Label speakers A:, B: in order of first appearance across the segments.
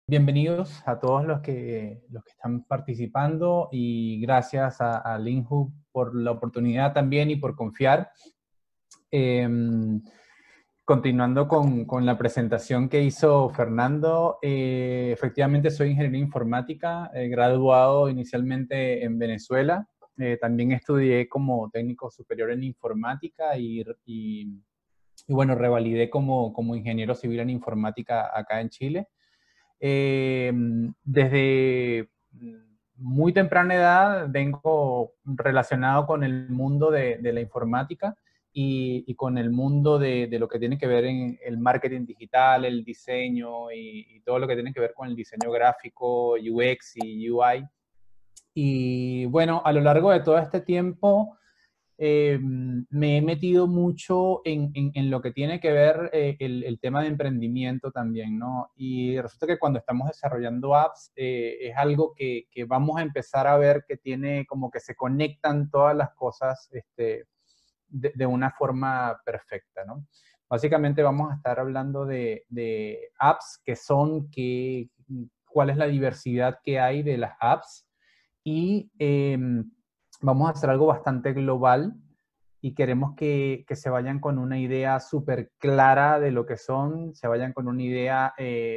A: Bienvenidos a todos los que están participando y gracias a Linhub por la oportunidad también y por confiar. Continuando con la presentación que hizo Fernando, efectivamente soy ingeniero informática, graduado inicialmente en Venezuela. También estudié como técnico superior en informática y bueno, revalidé como ingeniero civil en informática acá en Chile. Desde muy temprana edad vengo relacionado con el mundo de la informática y con el mundo de lo que tiene que ver en el marketing digital, el diseño y todo lo que tiene que ver con el diseño gráfico, UX y UI. Y bueno, a lo largo de todo este tiempo me he metido mucho en lo que tiene que ver el tema de emprendimiento también, ¿no? Y resulta que cuando estamos desarrollando apps, es algo que vamos a empezar a ver que tiene como que se conectan todas las cosas de una forma perfecta, ¿no? Básicamente vamos a estar hablando de apps que son, cuál es la diversidad que hay de las apps y vamos a hacer algo bastante global y queremos que se vayan con una idea súper clara de lo que son, se vayan con una idea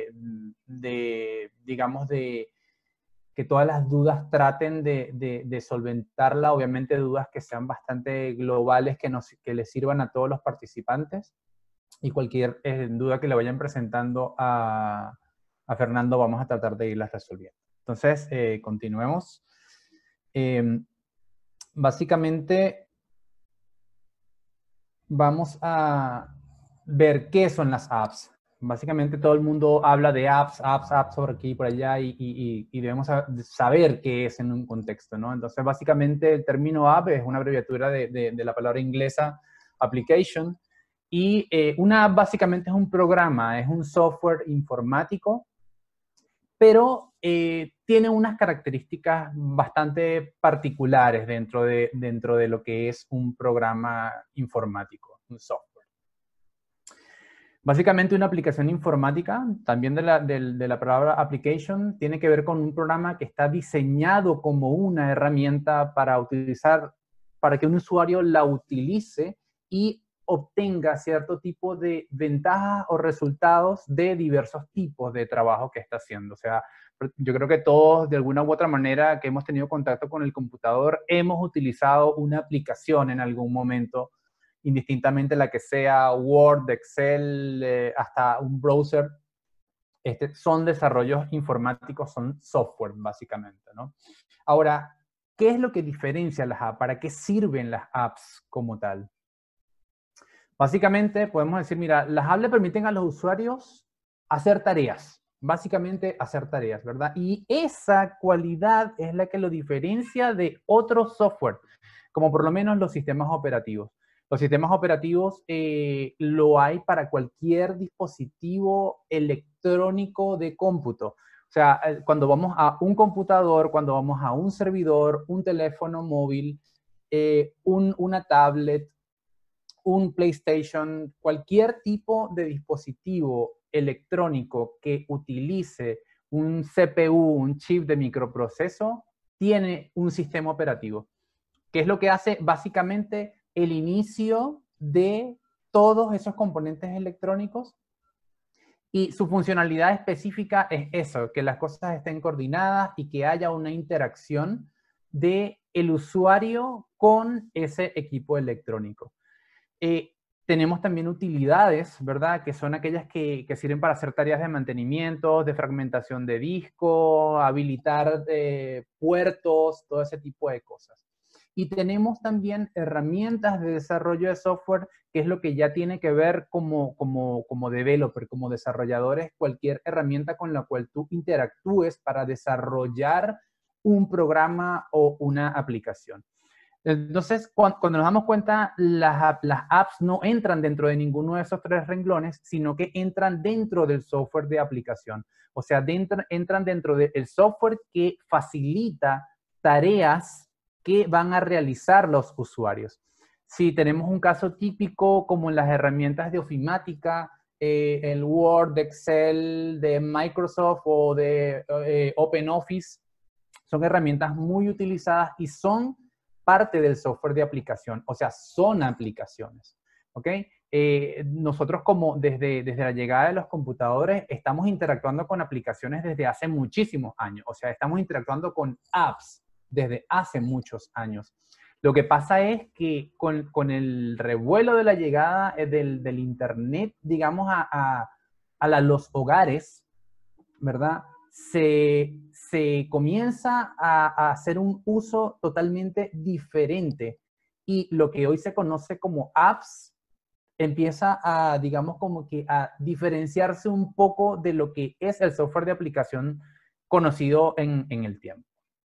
A: digamos, de que todas las dudas traten de solventarla, obviamente dudas que sean bastante globales, que les sirvan a todos los participantes y cualquier duda que le vayan presentando a Fernando vamos a tratar de irlas resolviendo. Entonces, continuemos. Básicamente, vamos a ver qué son las apps. Básicamente, todo el mundo habla de apps por aquí y por allá, y debemos saber qué es en un contexto, ¿no? Entonces, básicamente, el término app es una abreviatura de la palabra inglesa application, y una app básicamente es un programa, es un software informático, pero tiene unas características bastante particulares dentro de lo que es un programa informático, un software. Básicamente una aplicación informática, también de la palabra application, tiene que ver con un programa que está diseñado como una herramienta para que un usuario la utilice y obtenga cierto tipo de ventajas o resultados de diversos tipos de trabajo que está haciendo. O sea, yo creo que todos, de alguna u otra manera, que hemos tenido contacto con el computador, hemos utilizado una aplicación en algún momento, indistintamente la que sea, Word, Excel, hasta un browser. Son desarrollos informáticos, son software, básicamente, ¿no? Ahora, ¿qué es lo que diferencia las apps? ¿Para qué sirven las apps como tal? Básicamente, podemos decir, mira, las apps le permiten a los usuarios hacer tareas. Básicamente, hacer tareas, ¿verdad? Y esa cualidad es la que lo diferencia de otros software, como por lo menos los sistemas operativos. Los sistemas operativos lo hay para cualquier dispositivo electrónico de cómputo. O sea, cuando vamos a un computador, cuando vamos a un servidor, un teléfono móvil, una tablet, un PlayStation, cualquier tipo de dispositivo electrónico que utilice un CPU, un chip de microproceso, tiene un sistema operativo, que es lo que hace básicamente el inicio de todos esos componentes electrónicos, y su funcionalidad específica es eso, que las cosas estén coordinadas y que haya una interacción de el usuario con ese equipo electrónico. Tenemos también utilidades, ¿verdad? Que son aquellas que sirven para hacer tareas de mantenimiento, de fragmentación de disco, habilitar puertos, todo ese tipo de cosas. Y tenemos también herramientas de desarrollo de software, que es lo que ya tiene que ver como developer, como desarrolladores, cualquier herramienta con la cual tú interactúes para desarrollar un programa o una aplicación. Entonces, cuando nos damos cuenta, las apps no entran dentro de ninguno de esos tres renglones, sino que entran dentro del software de aplicación. O sea, entran dentro del software que facilita tareas que van a realizar los usuarios. Si tenemos un caso típico como en las herramientas de ofimática, el Word, de Excel, de Microsoft o de OpenOffice. Son herramientas muy utilizadas y son parte del software de aplicación, o sea, son aplicaciones, ¿ok? Nosotros como desde la llegada de los computadores estamos interactuando con aplicaciones desde hace muchísimos años, o sea, estamos interactuando con apps desde hace muchos años. Lo que pasa es que con el revuelo de la llegada del Internet, digamos, los hogares, ¿verdad? Se comienza a hacer un uso totalmente diferente y lo que hoy se conoce como apps empieza a, digamos, como que a diferenciarse un poco de lo que es el software de aplicación conocido en el tiempo.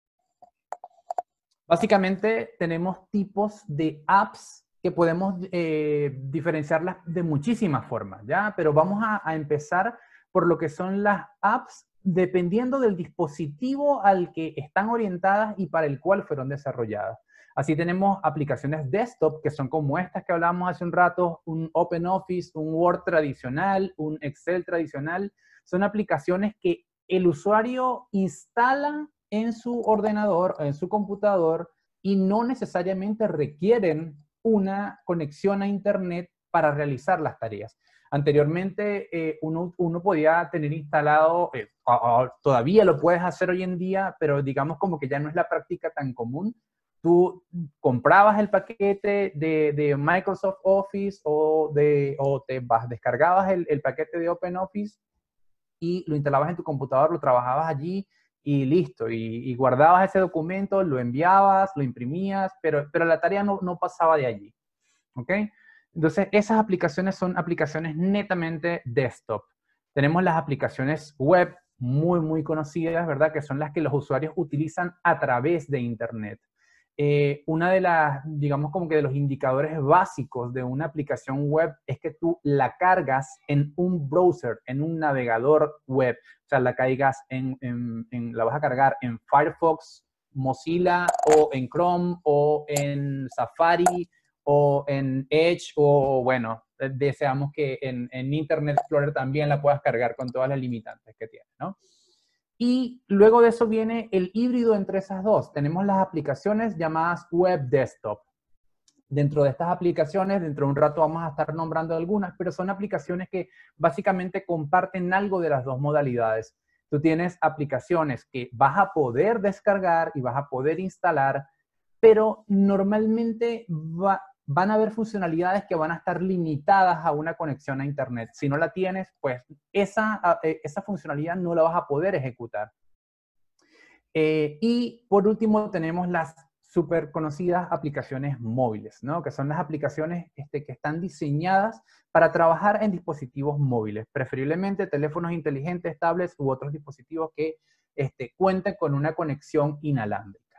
A: Básicamente tenemos tipos de apps que podemos diferenciarlas de muchísimas formas, ¿ya? Pero vamos a empezar por lo que son las apps dependiendo del dispositivo al que están orientadas y para el cual fueron desarrolladas. Así tenemos aplicaciones desktop que son como estas que hablábamos hace un rato, un OpenOffice, un Word tradicional, un Excel tradicional. Son aplicaciones que el usuario instala en su ordenador, en su computador, y no necesariamente requieren una conexión a Internet para realizar las tareas. Anteriormente uno podía tener instalado, todavía lo puedes hacer hoy en día, pero digamos como que ya no es la práctica tan común. Tú comprabas el paquete de Microsoft Office o descargabas el paquete de OpenOffice y lo instalabas en tu computador, lo trabajabas allí y listo. Y guardabas ese documento, lo enviabas, lo imprimías, pero la tarea no pasaba de allí. ¿Ok? Entonces, esas aplicaciones son aplicaciones netamente desktop. Tenemos las aplicaciones web muy conocidas, ¿verdad? Que son las que los usuarios utilizan a través de Internet. Una de las, digamos como que de los indicadores básicos de una aplicación web es que tú la cargas en un browser, en un navegador web. O sea, la vas a cargar en Firefox, Mozilla, o en Chrome, o en Safari, o en Edge, o bueno, deseamos que en Internet Explorer también la puedas cargar con todas las limitantes que tiene, ¿no? Y luego de eso viene el híbrido entre esas dos. Tenemos las aplicaciones llamadas web desktop. Dentro de estas aplicaciones, dentro de un rato vamos a estar nombrando algunas, pero son aplicaciones que básicamente comparten algo de las dos modalidades. Tú tienes aplicaciones que vas a poder descargar y vas a poder instalar, pero normalmente van a haber funcionalidades que van a estar limitadas a una conexión a Internet. Si no la tienes, pues esa funcionalidad no la vas a poder ejecutar. Y por último tenemos las súper conocidas aplicaciones móviles, ¿no? Que son las aplicaciones que están diseñadas para trabajar en dispositivos móviles, preferiblemente teléfonos inteligentes, tablets u otros dispositivos que cuenten con una conexión inalámbrica.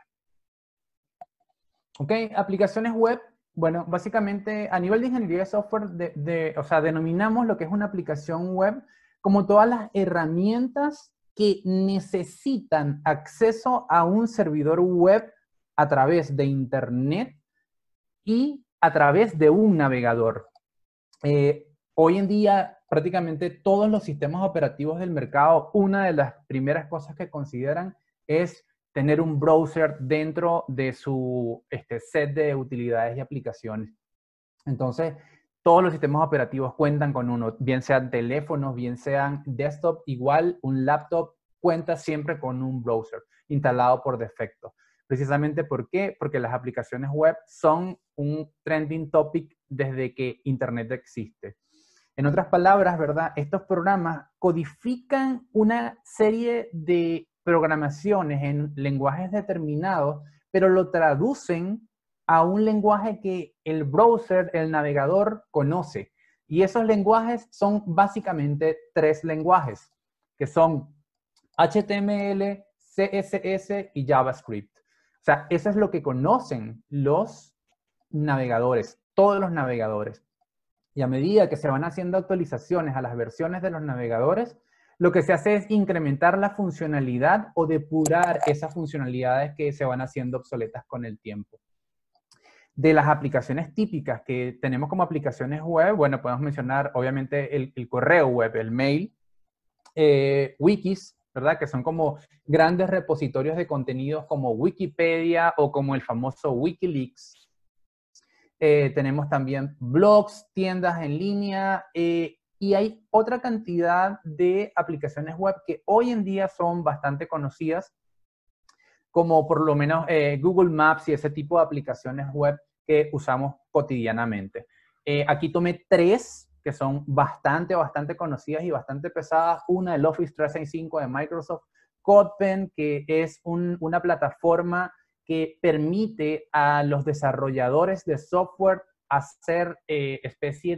A: ¿Ok? Aplicaciones web. Bueno, básicamente a nivel de ingeniería de software, o sea, denominamos lo que es una aplicación web como todas las herramientas que necesitan acceso a un servidor web a través de Internet y a través de un navegador. Hoy en día, prácticamente todos los sistemas operativos del mercado, una de las primeras cosas que consideran es tener un browser dentro de su set de utilidades y aplicaciones. Entonces, todos los sistemas operativos cuentan con uno, bien sean teléfonos, bien sean desktop, igual un laptop cuenta siempre con un browser instalado por defecto. Precisamente, ¿por qué? Porque las aplicaciones web son un trending topic desde que Internet existe. En otras palabras, ¿verdad? Estos programas codifican una serie de programaciones en lenguajes determinados, pero lo traducen a un lenguaje que el browser, el navegador, conoce. Y esos lenguajes son básicamente tres lenguajes, que son HTML, CSS y JavaScript. O sea, eso es lo que conocen los navegadores, todos los navegadores. Y a medida que se van haciendo actualizaciones a las versiones de los navegadores, lo que se hace es incrementar la funcionalidad o depurar esas funcionalidades que se van haciendo obsoletas con el tiempo. De las aplicaciones típicas que tenemos como aplicaciones web, bueno, podemos mencionar obviamente el correo web, el mail, wikis, ¿verdad? Que son como grandes repositorios de contenidos como Wikipedia o como el famoso Wikileaks. Tenemos también blogs, tiendas en línea, y hay otra cantidad de aplicaciones web que hoy en día son bastante conocidas, como por lo menos Google Maps y ese tipo de aplicaciones web que usamos cotidianamente. Aquí tomé 3 que son bastante conocidas y bastante pesadas. Una, el Office 365 de Microsoft, CodePen, que es una plataforma que permite a los desarrolladores de software hacer especie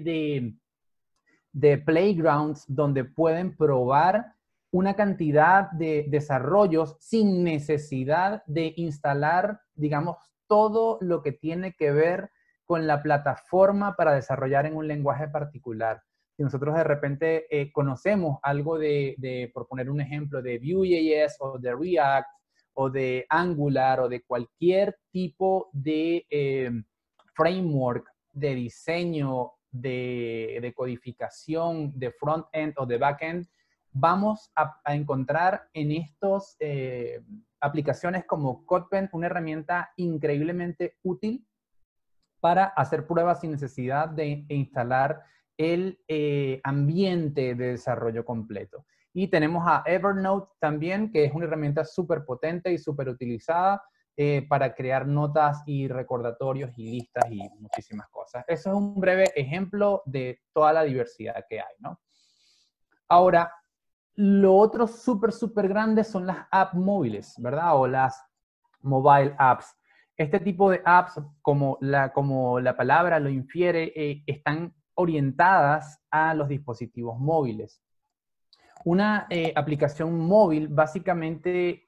A: de playgrounds donde pueden probar una cantidad de desarrollos sin necesidad de instalar, digamos, todo lo que tiene que ver con la plataforma para desarrollar en un lenguaje particular. Si nosotros de repente conocemos algo por poner un ejemplo, de Vue.js o de React o de Angular o de cualquier tipo de framework de diseño, de codificación, de front-end o de back-end, vamos a encontrar en estas aplicaciones como CodePen una herramienta increíblemente útil para hacer pruebas sin necesidad de instalar el ambiente de desarrollo completo. Y tenemos a Evernote también, que es una herramienta súper potente y súper utilizada para crear notas y recordatorios y listas y muchísimas cosas. Eso es un breve ejemplo de toda la diversidad que hay, ¿no? Ahora, lo otro súper grande son las apps móviles, ¿verdad? O las mobile apps. Este tipo de apps, como la palabra lo infiere, están orientadas a los dispositivos móviles. Una aplicación móvil, básicamente,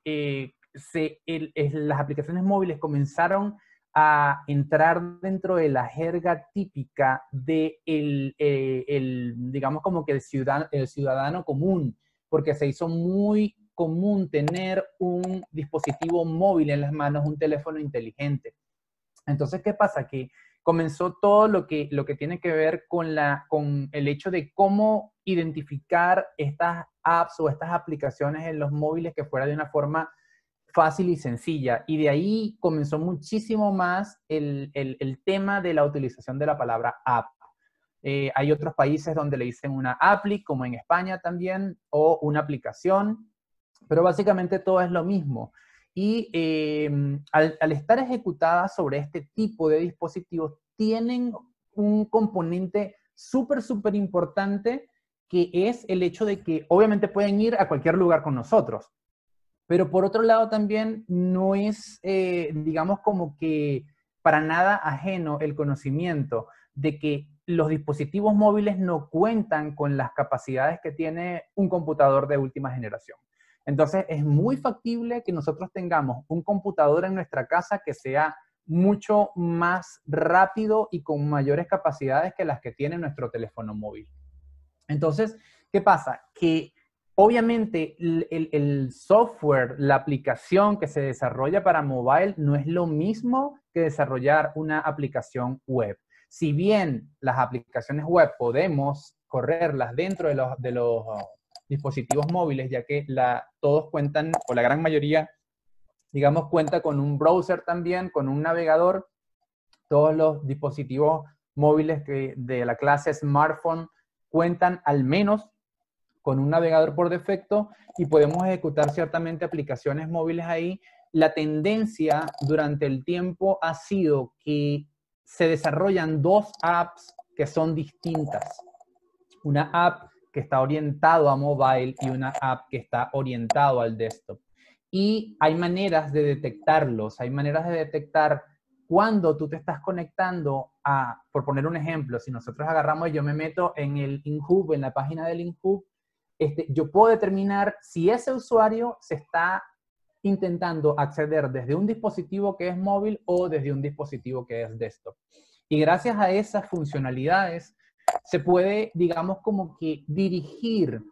A: las aplicaciones móviles comenzaron a entrar dentro de la jerga típica de digamos como que el ciudadano común, porque se hizo muy común tener un dispositivo móvil en las manos, un teléfono inteligente. Entonces, ¿qué pasa? Que comenzó todo lo que tiene que ver con el hecho de cómo identificar estas apps o estas aplicaciones en los móviles que fuera de una forma fácil y sencilla. Y de ahí comenzó muchísimo más el tema de la utilización de la palabra app. Hay otros países donde le dicen una appli, como en España también, o una aplicación, pero básicamente todo es lo mismo. Y al estar ejecutadas sobre este tipo de dispositivos, tienen un componente súper importante, que es el hecho de que obviamente pueden ir a cualquier lugar con nosotros. Pero por otro lado también no es, digamos, como que para nada ajeno el conocimiento de que los dispositivos móviles no cuentan con las capacidades que tiene un computador de última generación. Entonces, es muy factible que nosotros tengamos un computador en nuestra casa que sea mucho más rápido y con mayores capacidades que las que tiene nuestro teléfono móvil. Entonces, ¿qué pasa? Que obviamente el software, la aplicación que se desarrolla para mobile no es lo mismo que desarrollar una aplicación web. Si bien las aplicaciones web podemos correrlas dentro de los dispositivos móviles, ya que todos cuentan, o la gran mayoría, digamos, cuenta con un browser también, con un navegador. Todos los dispositivos móviles de la clase smartphone cuentan al menos con un navegador por defecto y podemos ejecutar ciertamente aplicaciones móviles ahí. La tendencia durante el tiempo ha sido que se desarrollan 2 apps que son distintas. Una app que está orientado a mobile y una app que está orientado al desktop. Y hay maneras de detectarlos, hay maneras de detectar cuando tú te estás conectando a, por poner un ejemplo, si nosotros agarramos y yo me meto en el InHub, en la página del InHub, yo puedo determinar si ese usuario se está intentando acceder desde un dispositivo que es móvil o desde un dispositivo que es desktop. Y gracias a esas funcionalidades se puede, digamos, como que dirigir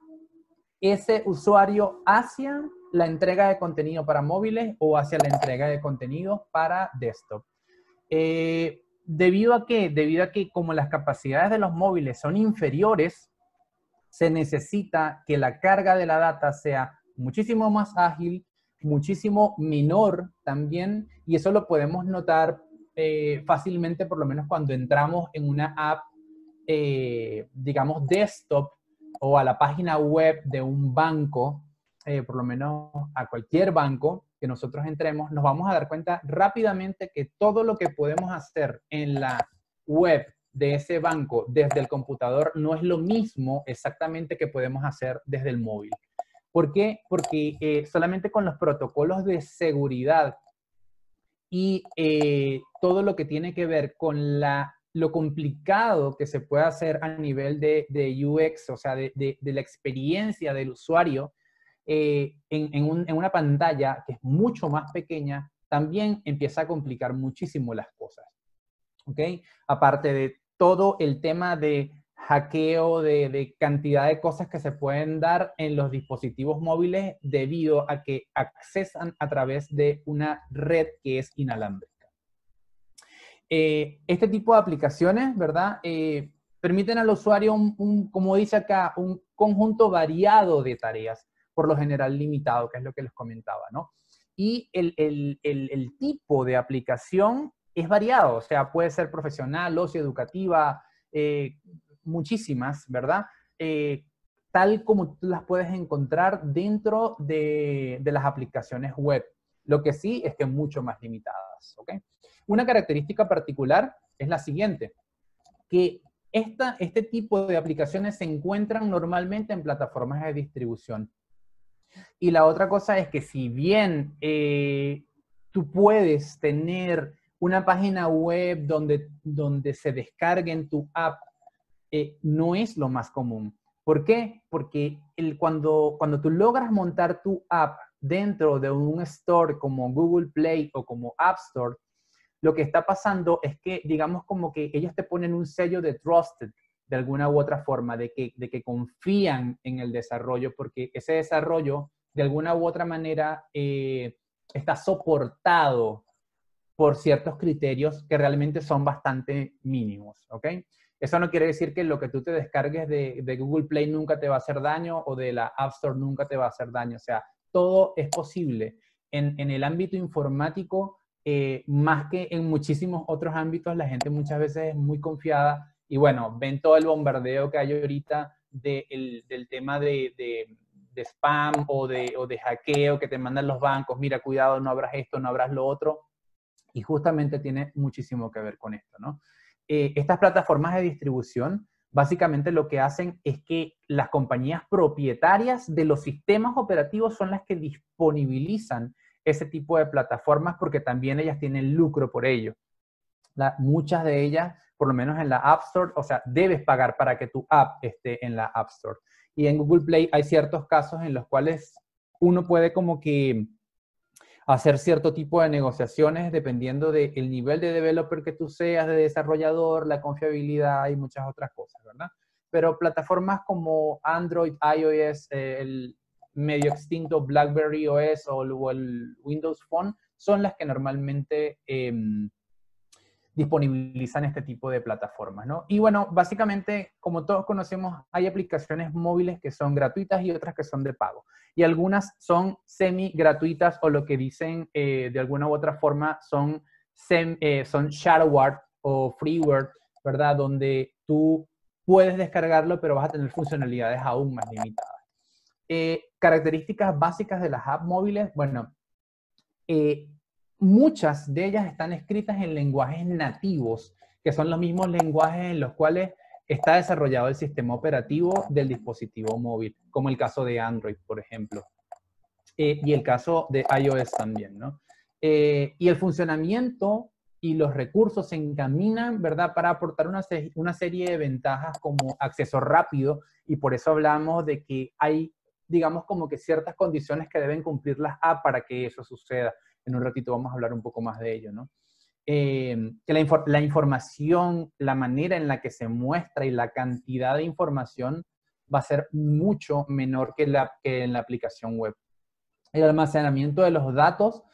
A: ese usuario hacia la entrega de contenido para móviles o hacia la entrega de contenido para desktop. ¿Debido a qué? Debido a que como las capacidades de los móviles son inferiores, se necesita que la carga de la data sea muchísimo más ágil, muchísimo menor también, y eso lo podemos notar fácilmente, por lo menos cuando entramos en una app, digamos, desktop o a la página web de un banco, por lo menos a cualquier banco que nosotros entremos, nos vamos a dar cuenta rápidamente que todo lo que podemos hacer en la web de ese banco desde el computador no es lo mismo exactamente que podemos hacer desde el móvil. ¿Por qué? Porque solamente con los protocolos de seguridad y todo lo que tiene que ver con lo complicado que se puede hacer a nivel de UX, o sea, de la experiencia del usuario, en una pantalla que es mucho más pequeña, también empieza a complicar muchísimo las cosas. ¿Ok? Aparte de todo el tema de hackeo, de cantidad de cosas que se pueden dar en los dispositivos móviles debido a que accesan a través de una red que es inalámbrica. Este tipo de aplicaciones, ¿verdad? Permiten al usuario, como dice acá, un conjunto variado de tareas, por lo general limitado, que es lo que les comentaba, ¿no? Y el tipo de aplicación es variado, o sea, puede ser profesional, socioeducativa, muchísimas, ¿verdad? Tal como tú las puedes encontrar dentro de las aplicaciones web. Lo que sí es que mucho más limitadas, ¿ok? Una característica particular es la siguiente, que este tipo de aplicaciones se encuentran normalmente en plataformas de distribución. Y la otra cosa es que si bien tú puedes tener una página web donde se descarguen tu app, no es lo más común. ¿Por qué? Porque cuando tú logras montar tu app dentro de un store como Google Play o como App Store, lo que está pasando es que, digamos, como que ellos te ponen un sello de trusted de alguna u otra forma, de que confían en el desarrollo, porque ese desarrollo, de alguna u otra manera, está soportado por ciertos criterios que realmente son bastante mínimos, ¿ok? Eso no quiere decir que lo que tú te descargues de Google Play nunca te va a hacer daño o de la App Store nunca te va a hacer daño. O sea, todo es posible. En el ámbito informático, más que en muchísimos otros ámbitos, la gente muchas veces es muy confiada y bueno, ven todo el bombardeo que hay ahorita del tema de spam o de hackeo que te mandan los bancos. Mira, cuidado, no abras esto, no abras lo otro. Y justamente tiene muchísimo que ver con esto, ¿no? Estas plataformas de distribución básicamente lo que hacen es que las compañías propietarias de los sistemas operativos son las que disponibilizan ese tipo de plataformas porque también ellas tienen lucro por ello. Muchas de ellas, por lo menos en la App Store, o sea, debes pagar para que tu app esté en la App Store. Y en Google Play hay ciertos casos en los cuales uno puede como que hacer cierto tipo de negociaciones dependiendo del nivel de developer que tú seas, de desarrollador, la confiabilidad y muchas otras cosas, ¿verdad? Pero plataformas como Android, iOS, el medio extinto BlackBerry OS o el Windows Phone son las que normalmente disponibilizan este tipo de plataformas, ¿no? Y bueno, básicamente, como todos conocemos, hay aplicaciones móviles que son gratuitas y otras que son de pago. Y algunas son semi gratuitas o lo que dicen de alguna u otra forma son shareware o freeware, ¿verdad? Donde tú puedes descargarlo, pero vas a tener funcionalidades aún más limitadas. Características básicas de las apps móviles, bueno, muchas de ellas están escritas en lenguajes nativos, que son los mismos lenguajes en los cuales está desarrollado el sistema operativo del dispositivo móvil, como el caso de Android, por ejemplo, y el caso de iOS también, ¿no? Y el funcionamiento y los recursos se encaminan, ¿verdad?, para aportar una serie de ventajas como acceso rápido, y por eso hablamos de que hay, digamos, como que ciertas condiciones que deben cumplir las apps para que eso suceda. En un ratito vamos a hablar un poco más de ello, ¿no? Que la información, la manera en la que se muestra y la cantidad de información va a ser mucho menor que en la aplicación web. El almacenamiento de los datos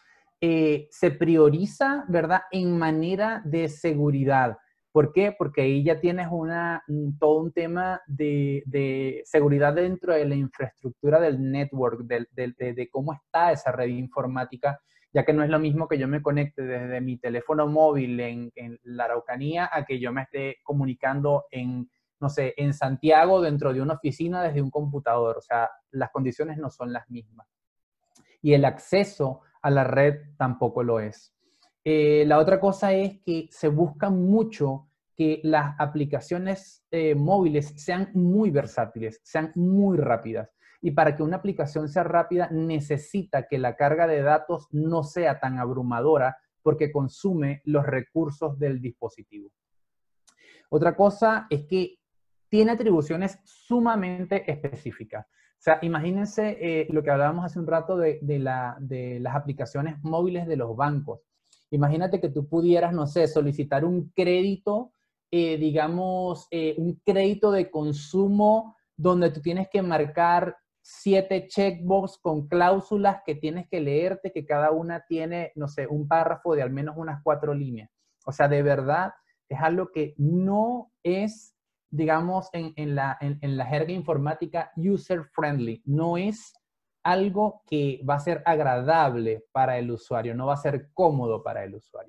A: se prioriza, ¿verdad?, en manera de seguridad. ¿Por qué? Porque ahí ya tienes todo un tema de seguridad dentro de la infraestructura del network, de cómo está esa red informática, ya que no es lo mismo que yo me conecte desde mi teléfono móvil en la Araucanía a que yo me esté comunicando no sé, en Santiago dentro de una oficina desde un computador. O sea, las condiciones no son las mismas. Y el acceso a la red tampoco lo es. La otra cosa es que se busca mucho que las aplicaciones móviles sean muy versátiles, sean muy rápidas. Y para que una aplicación sea rápida, necesita que la carga de datos no sea tan abrumadora porque consume los recursos del dispositivo. Otra cosa es que tiene atribuciones sumamente específicas. O sea, imagínense lo que hablábamos hace un rato de las aplicaciones móviles de los bancos. Imagínate que tú pudieras, no sé, solicitar un crédito, digamos, un crédito de consumo donde tú tienes que marcar 7 checkbox con cláusulas que tienes que leerte, que cada una tiene, no sé, un párrafo de al menos unas 4 líneas. O sea, de verdad, es algo que no es, digamos, en la jerga informática, user-friendly. No es algo que va a ser agradable para el usuario, no va a ser cómodo para el usuario.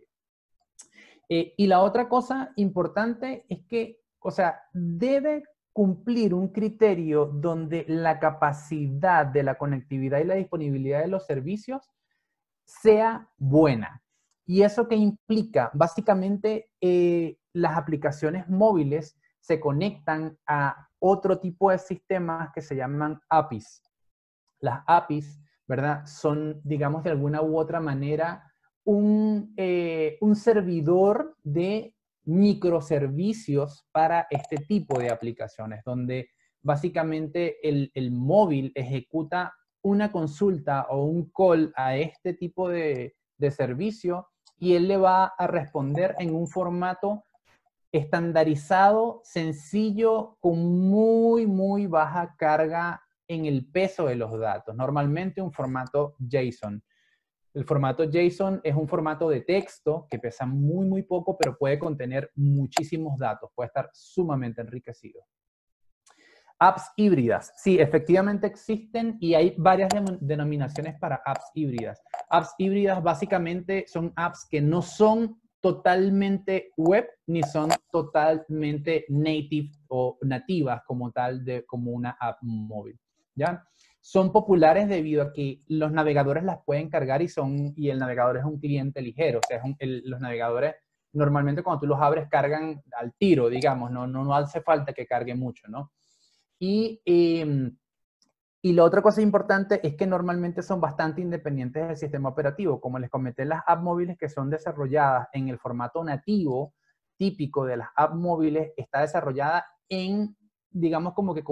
A: Y la otra cosa importante es que, o sea, debe cumplir un criterio donde la capacidad de la conectividad y la disponibilidad de los servicios sea buena. ¿Y eso qué implica? Básicamente, las aplicaciones móviles se conectan a otro tipo de sistemas que se llaman APIs. Las APIs, ¿verdad?, son, digamos, de alguna u otra manera, un servidor de microservicios para este tipo de aplicaciones, donde básicamente el móvil ejecuta una consulta o un call a este tipo de servicio y él le va a responder en un formato estandarizado, sencillo, con muy baja carga en el peso de los datos. Normalmente un formato JSON. El formato JSON es un formato de texto que pesa muy poco, pero puede contener muchísimos datos. Puede estar sumamente enriquecido. Apps híbridas. Sí, efectivamente existen y hay varias denominaciones para apps híbridas. Apps híbridas básicamente son apps que no son totalmente web ni son totalmente native o nativas como tal, como una app móvil. ¿Ya? Son populares debido a que los navegadores las pueden cargar y el navegador es un cliente ligero. O sea, los navegadores normalmente cuando tú los abres cargan al tiro, digamos, no hace falta que cargue mucho, ¿no? Y la otra cosa importante es que normalmente son bastante independientes del sistema operativo. Como les comenté, las apps móviles que son desarrolladas en el formato nativo, típico de las apps móviles, está desarrollada digamos, como que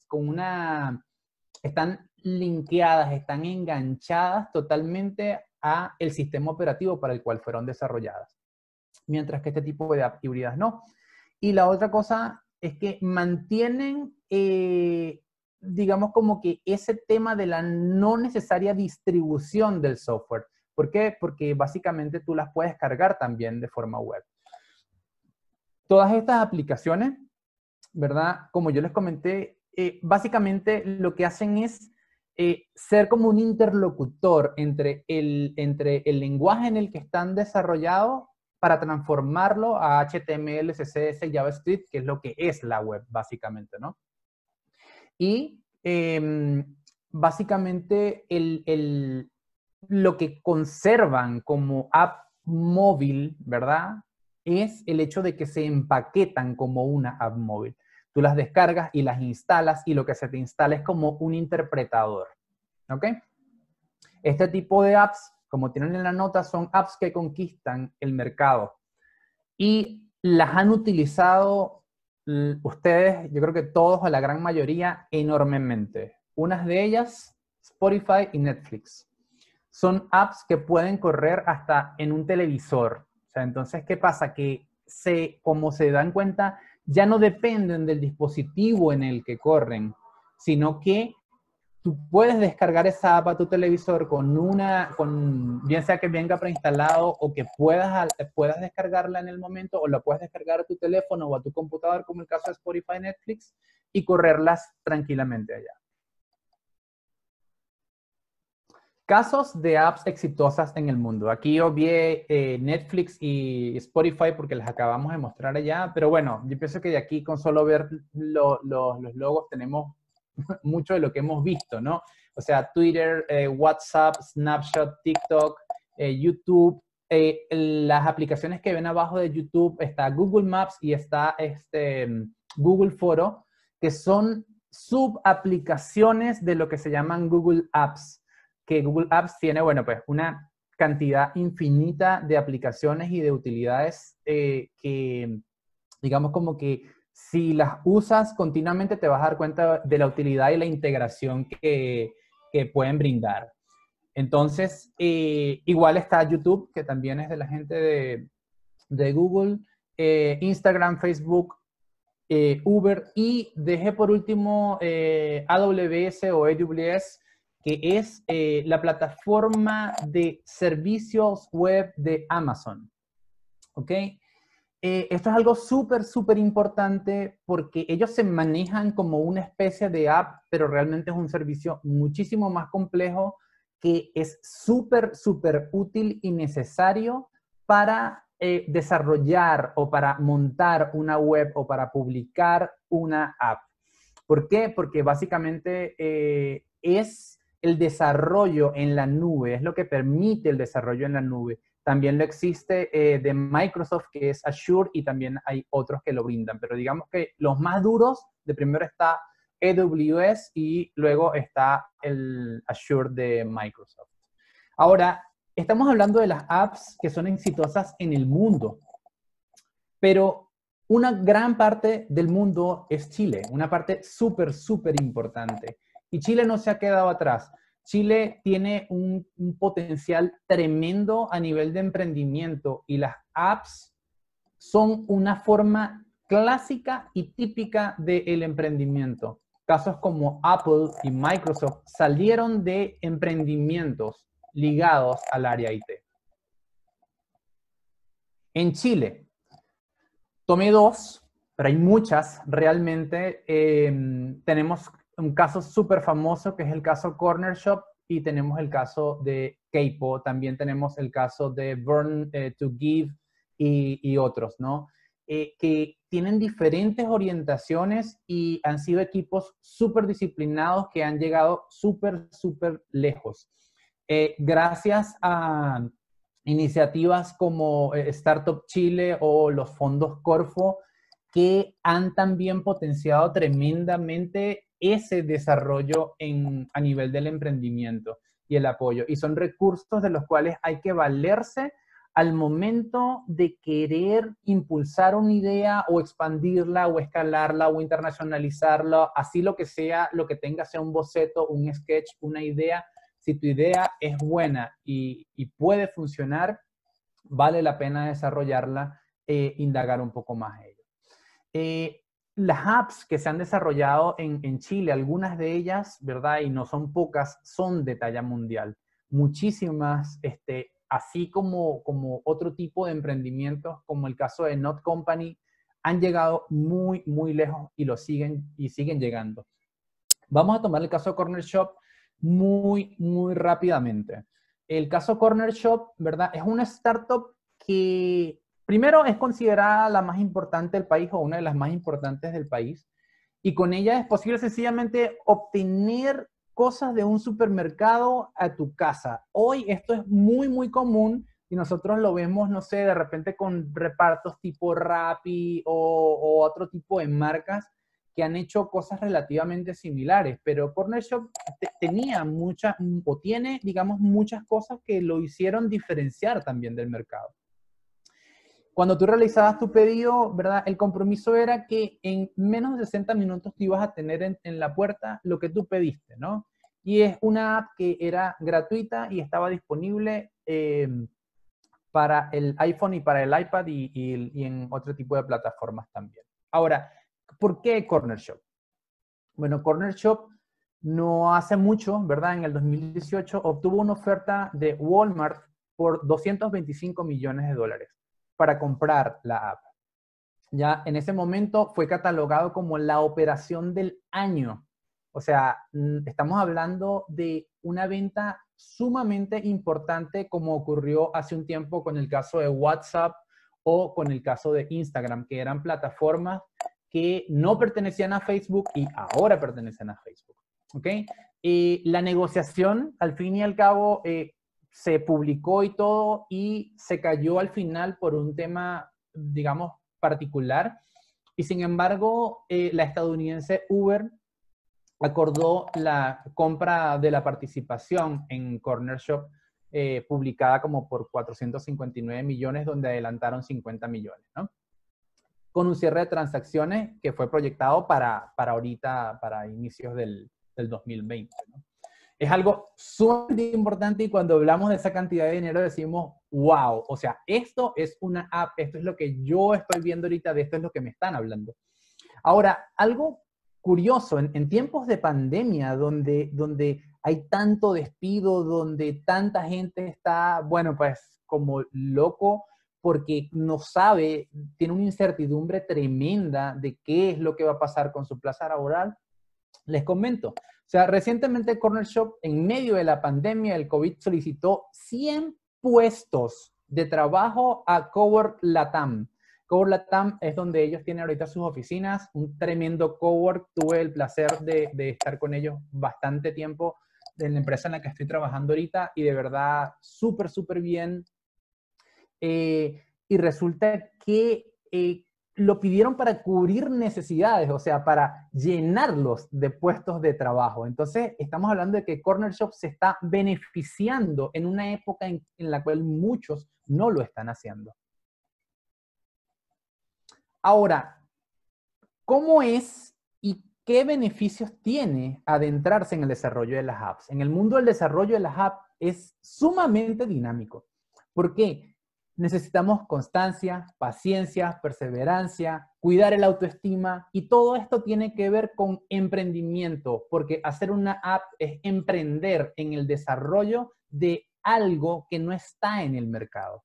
A: están linkeadas, están enganchadas totalmente a el sistema operativo para el cual fueron desarrolladas. Mientras que este tipo de apps híbridas no. Y la otra cosa es que mantienen, digamos, como que ese tema de la no necesaria distribución del software. ¿Por qué? Porque básicamente tú las puedes cargar también de forma web. Todas estas aplicaciones, ¿verdad? Como yo les comenté, básicamente lo que hacen es ser como un interlocutor entre el lenguaje en el que están desarrollados para transformarlo a HTML, CSS, JavaScript, que es lo que es la web, básicamente, ¿no? Y básicamente lo que conservan como app móvil, ¿verdad?, es el hecho de que se empaquetan como una app móvil. Tú las descargas y las instalas y lo que se te instala es como un interpretador, ¿ok? Este tipo de apps, como tienen en la nota, son apps que conquistan el mercado y las han utilizado ustedes, yo creo que todos o la gran mayoría, enormemente. Unas de ellas, Spotify y Netflix. Son apps que pueden correr hasta en un televisor. O sea, entonces, ¿qué pasa? Que como se dan cuenta, ya no dependen del dispositivo en el que corren, sino que tú puedes descargar esa app a tu televisor bien sea que venga preinstalado o que puedas descargarla en el momento, o la puedes descargar a tu teléfono o a tu computador, como el caso de Spotify y Netflix, y correrlas tranquilamente allá. Casos de apps exitosas en el mundo. Aquí obvié Netflix y Spotify porque las acabamos de mostrar allá, pero bueno, yo pienso que de aquí con solo ver los logos tenemos mucho de lo que hemos visto, ¿no? O sea, Twitter, WhatsApp, Snapchat, TikTok, YouTube, las aplicaciones que ven abajo de YouTube, está Google Maps y está Google Foro, que son subaplicaciones de lo que se llaman Google Apps, que Google Apps tiene, bueno, pues una cantidad infinita de aplicaciones y de utilidades que, digamos, como que si las usas continuamente te vas a dar cuenta de la utilidad y la integración que pueden brindar. Entonces, igual está YouTube, que también es de la gente de Google, Instagram, Facebook, Uber, y dejé por último AWS o AWS, que es la plataforma de servicios web de Amazon. ¿Ok? Esto es algo súper, súper importante porque ellos se manejan como una especie de app, pero realmente es un servicio muchísimo más complejo que es súper, súper útil y necesario para desarrollar o para montar una web o para publicar una app. ¿Por qué? Porque básicamente es el desarrollo en la nube, es lo que permite el desarrollo en la nube. También lo existe de Microsoft, que es Azure, y también hay otros que lo brindan. Pero digamos que los más duros, de primero está AWS y luego está el Azure de Microsoft. Ahora, estamos hablando de las apps que son exitosas en el mundo, pero una gran parte del mundo es Chile, una parte súper, súper importante. Y Chile no se ha quedado atrás. Chile tiene un potencial tremendo a nivel de emprendimiento y las apps son una forma clásica y típica del emprendimiento. Casos como Apple y Microsoft salieron de emprendimientos ligados al área IT. En Chile, tomé dos, pero hay muchas realmente. Tenemos un caso súper famoso que es el caso Corner Shop y tenemos el caso de Keipo. También tenemos el caso de Burn to Give y otros, ¿no? Que tienen diferentes orientaciones y han sido equipos súper disciplinados que han llegado súper, súper lejos. Gracias a iniciativas como Startup Chile o los fondos Corfo, que han también potenciado tremendamente ese desarrollo a nivel del emprendimiento y el apoyo. Y son recursos de los cuales hay que valerse al momento de querer impulsar una idea o expandirla o escalarla o internacionalizarla, así lo que sea, lo que tenga sea un boceto, un sketch, una idea. Si tu idea es buena y puede funcionar, vale la pena desarrollarla, indagar un poco más en ello. Las apps que se han desarrollado en Chile, algunas de ellas, ¿verdad? Y no son pocas, son de talla mundial. Muchísimas, así como otro tipo de emprendimientos, como el caso de Not Company, han llegado muy, muy lejos y siguen llegando. Vamos a tomar el caso de Corner Shop muy, muy rápidamente. El caso Corner Shop, ¿verdad? Es una startup que primero es considerada la más importante del país o una de las más importantes del país. Y con ella es posible sencillamente obtener cosas de un supermercado a tu casa. Hoy esto es muy, muy común y nosotros lo vemos, no sé, de repente con repartos tipo Rappi o otro tipo de marcas que han hecho cosas relativamente similares, pero Corner Shop tenía muchas, o tiene, digamos, muchas cosas que lo hicieron diferenciar también del mercado. Cuando tú realizabas tu pedido, ¿verdad? El compromiso era que en menos de 60 minutos te ibas a tener en la puerta lo que tú pediste, ¿no? Y es una app que era gratuita y estaba disponible para el iPhone y para el iPad y en otro tipo de plataformas también. Ahora, ¿por qué Corner Shop? Bueno, Corner Shop no hace mucho, ¿verdad? En el 2018 obtuvo una oferta de Walmart por 225 millones de dólares para comprar la app. Ya en ese momento fue catalogado como la operación del año. O sea, estamos hablando de una venta sumamente importante como ocurrió hace un tiempo con el caso de WhatsApp o con el caso de Instagram, que eran plataformas que no pertenecían a Facebook y ahora pertenecen a Facebook. ¿Ok? La negociación, al fin y al cabo, se publicó y todo y se cayó al final por un tema, digamos, particular. Y sin embargo, la estadounidense Uber acordó la compra de la participación en Corner Shop, publicada como por 459 millones, donde adelantaron 50 millones, ¿no? Con un cierre de transacciones que fue proyectado para ahorita, para inicios del 2020, ¿no? Es algo sumamente importante y cuando hablamos de esa cantidad de dinero decimos, wow, o sea, esto es una app, esto es lo que yo estoy viendo ahorita, de esto es lo que me están hablando. Ahora, algo curioso, en tiempos de pandemia, donde hay tanto despido, donde tanta gente está, bueno, pues como loco, porque no sabe, tiene una incertidumbre tremenda de qué es lo que va a pasar con su plaza laboral, les comento. O sea, recientemente Corner Shop, en medio de la pandemia del COVID, solicitó 100 puestos de trabajo a Cowork Latam. Cowork Latam es donde ellos tienen ahorita sus oficinas, un tremendo cowork. Tuve el placer de estar con ellos bastante tiempo en la empresa en la que estoy trabajando ahorita y de verdad súper, súper bien. Y resulta que lo pidieron para cubrir necesidades, o sea, para llenarlos de puestos de trabajo. Entonces, estamos hablando de que Corner Shop se está beneficiando en una época en la cual muchos no lo están haciendo. Ahora, ¿cómo es y qué beneficios tiene adentrarse en el desarrollo de las apps? En el mundo del desarrollo de las apps es sumamente dinámico. ¿Por qué? Necesitamos constancia, paciencia, perseverancia, cuidar el autoestima y todo esto tiene que ver con emprendimiento, porque hacer una app es emprender en el desarrollo de algo que no está en el mercado.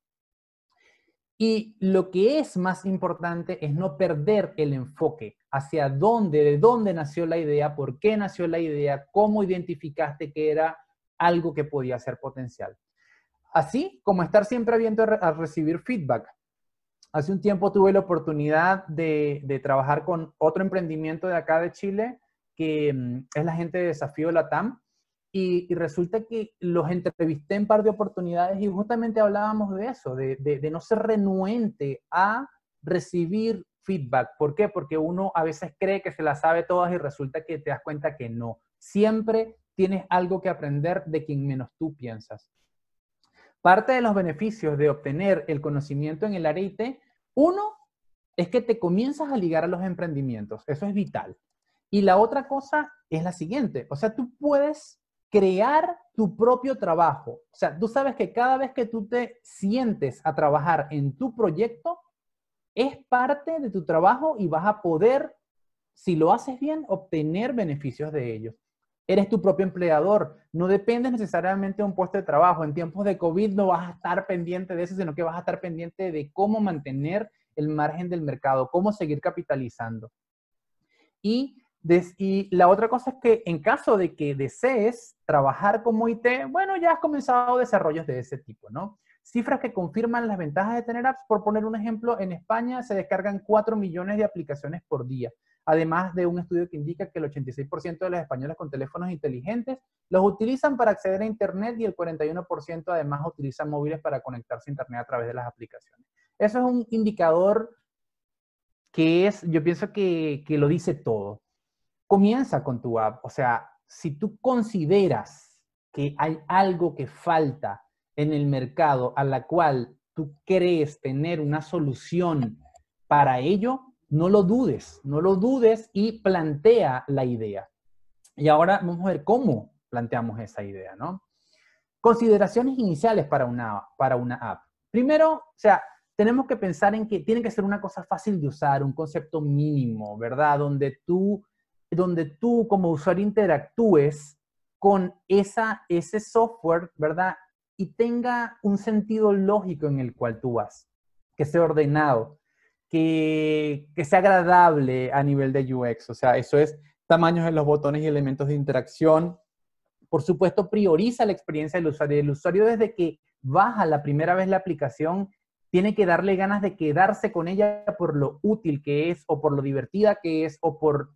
A: Y lo que es más importante es no perder el enfoque hacia dónde, de dónde nació la idea, por qué nació la idea, cómo identificaste que era algo que podía ser potencial. Así como estar siempre abierto a recibir feedback. Hace un tiempo tuve la oportunidad de trabajar con otro emprendimiento de acá de Chile, que es la gente de Desafío Latam, y resulta que los entrevisté en par de oportunidades y justamente hablábamos de eso, de no ser renuente a recibir feedback. ¿Por qué? Porque uno a veces cree que se las sabe todas y resulta que te das cuenta que no. Siempre tienes algo que aprender de quien menos tú piensas. Parte de los beneficios de obtener el conocimiento en el área IT, uno, es que te comienzas a ligar a los emprendimientos. Eso es vital. Y la otra cosa es la siguiente. O sea, tú puedes crear tu propio trabajo. O sea, tú sabes que cada vez que tú te sientes a trabajar en tu proyecto, es parte de tu trabajo y vas a poder, si lo haces bien, obtener beneficios de ellos. Eres tu propio empleador, no dependes necesariamente de un puesto de trabajo. En tiempos de COVID no vas a estar pendiente de eso, sino que vas a estar pendiente de cómo mantener el margen del mercado, cómo seguir capitalizando. Y la otra cosa es que en caso de que desees trabajar como IT, bueno, ya has comenzado desarrollos de ese tipo, ¿no? Cifras que confirman las ventajas de tener apps. Por poner un ejemplo, en España se descargan 4 millones de aplicaciones por día. Además de un estudio que indica que el 86% de los españoles con teléfonos inteligentes los utilizan para acceder a Internet y el 41% además utilizan móviles para conectarse a Internet a través de las aplicaciones. Eso es un indicador que es, yo pienso que lo dice todo. Comienza con tu app. O sea, si tú consideras que hay algo que falta en el mercado a la cual tú crees tener una solución para ello, no lo dudes y plantea la idea. Y ahora vamos a ver cómo planteamos esa idea, ¿no? Consideraciones iniciales para una app. Primero, o sea, tenemos que pensar en que tiene que ser una cosa fácil de usar, un concepto mínimo, ¿verdad? Donde tú donde tú como usuario interactúes con ese software, ¿verdad? Y tenga un sentido lógico en el cual tú vas, que sea ordenado, que sea agradable a nivel de UX. O sea, eso es tamaños en los botones y elementos de interacción. Por supuesto, prioriza la experiencia del usuario. El usuario, desde que baja la primera vez la aplicación, tiene que darle ganas de quedarse con ella por lo útil que es, o por lo divertida que es, o por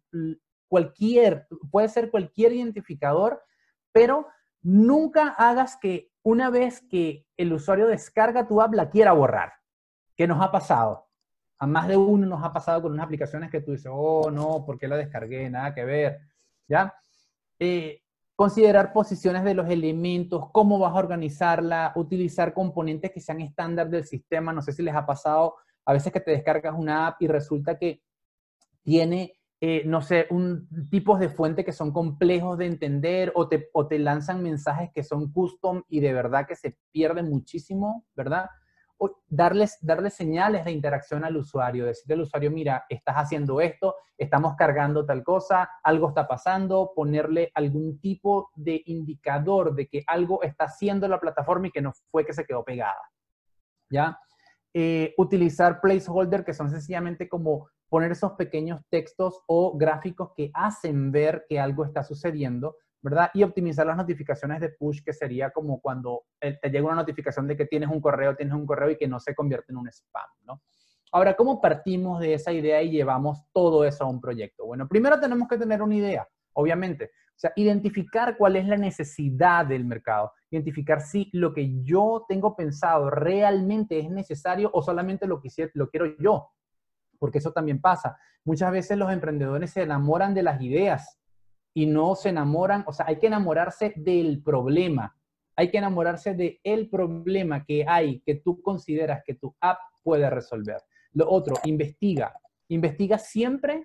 A: puede ser cualquier identificador, pero nunca hagas que una vez que el usuario descarga tu app, la quiera borrar. ¿Qué nos ha pasado? A más de uno nos ha pasado con unas aplicaciones que tú dices, oh, no, ¿por qué la descargué? Nada que ver, ¿ya? Considerar posiciones de los elementos, cómo vas a organizarla, utilizar componentes que sean estándar del sistema. No sé si les ha pasado a veces que te descargas una app y resulta que tiene, no sé, tipos de fuente que son complejos de entender, o te lanzan mensajes que son custom y de verdad que se pierde muchísimo, ¿verdad? O darle señales de interacción al usuario, decirle al usuario, mira, estás haciendo esto, estamos cargando tal cosa, algo está pasando, ponerle algún tipo de indicador de que algo está haciendo la plataforma y que no fue que se quedó pegada, ¿ya? Utilizar placeholder, que son sencillamente como poner esos pequeños textos o gráficos que hacen ver que algo está sucediendo, ¿verdad? Y optimizar las notificaciones de push, que sería como cuando te llega una notificación de que tienes un correo y que no se convierte en un spam, ¿no? Ahora, ¿cómo partimos de esa idea y llevamos todo eso a un proyecto? Bueno, primero tenemos que tener una idea, obviamente. O sea, identificar cuál es la necesidad del mercado. Identificar si lo que yo tengo pensado realmente es necesario o solamente lo quiero yo. Porque eso también pasa. Muchas veces los emprendedores se enamoran de las ideas y no se enamoran. O sea, hay que enamorarse del problema. Hay que enamorarse del problema que hay, que tú consideras que tu app puede resolver. Lo otro, investiga. Investiga siempre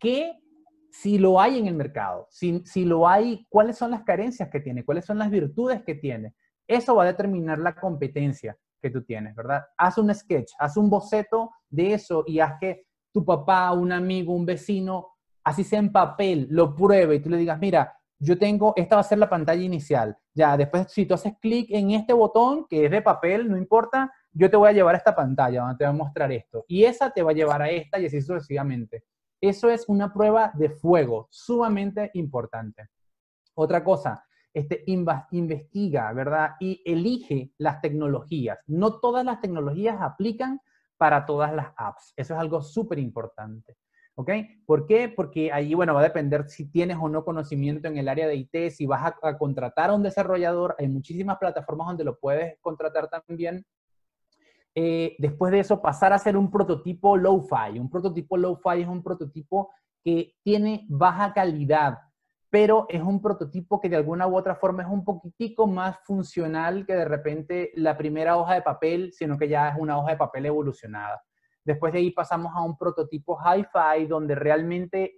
A: si lo hay en el mercado, si lo hay, cuáles son las carencias que tiene, cuáles son las virtudes que tiene. Eso va a determinar la competencia que tú tienes, ¿verdad? Haz un sketch, haz un boceto de eso y haz que tu papá, un amigo, un vecino, así sea en papel, lo pruebe y tú le digas, mira, esta va a ser la pantalla inicial. Ya, después si tú haces clic en este botón, que es de papel, no importa, yo te voy a llevar a esta pantalla donde te va a mostrar esto. Y esa te va a llevar a esta y así sucesivamente. Eso es una prueba de fuego, sumamente importante. Otra cosa, investiga, ¿verdad? Y elige las tecnologías. No todas las tecnologías aplican para todas las apps. Eso es algo súper importante. ¿Ok? ¿Por qué? Porque ahí, bueno, va a depender si tienes o no conocimiento en el área de IT, si vas a contratar a un desarrollador. Hay muchísimas plataformas donde lo puedes contratar también. Después de eso, pasar a ser un prototipo low-fi. Un prototipo low-fi es un prototipo que tiene baja calidad, pero es un prototipo que de alguna u otra forma es un poquitico más funcional que de repente la primera hoja de papel, sino que ya es una hoja de papel evolucionada. Después de ahí pasamos a un prototipo hi-fi, donde realmente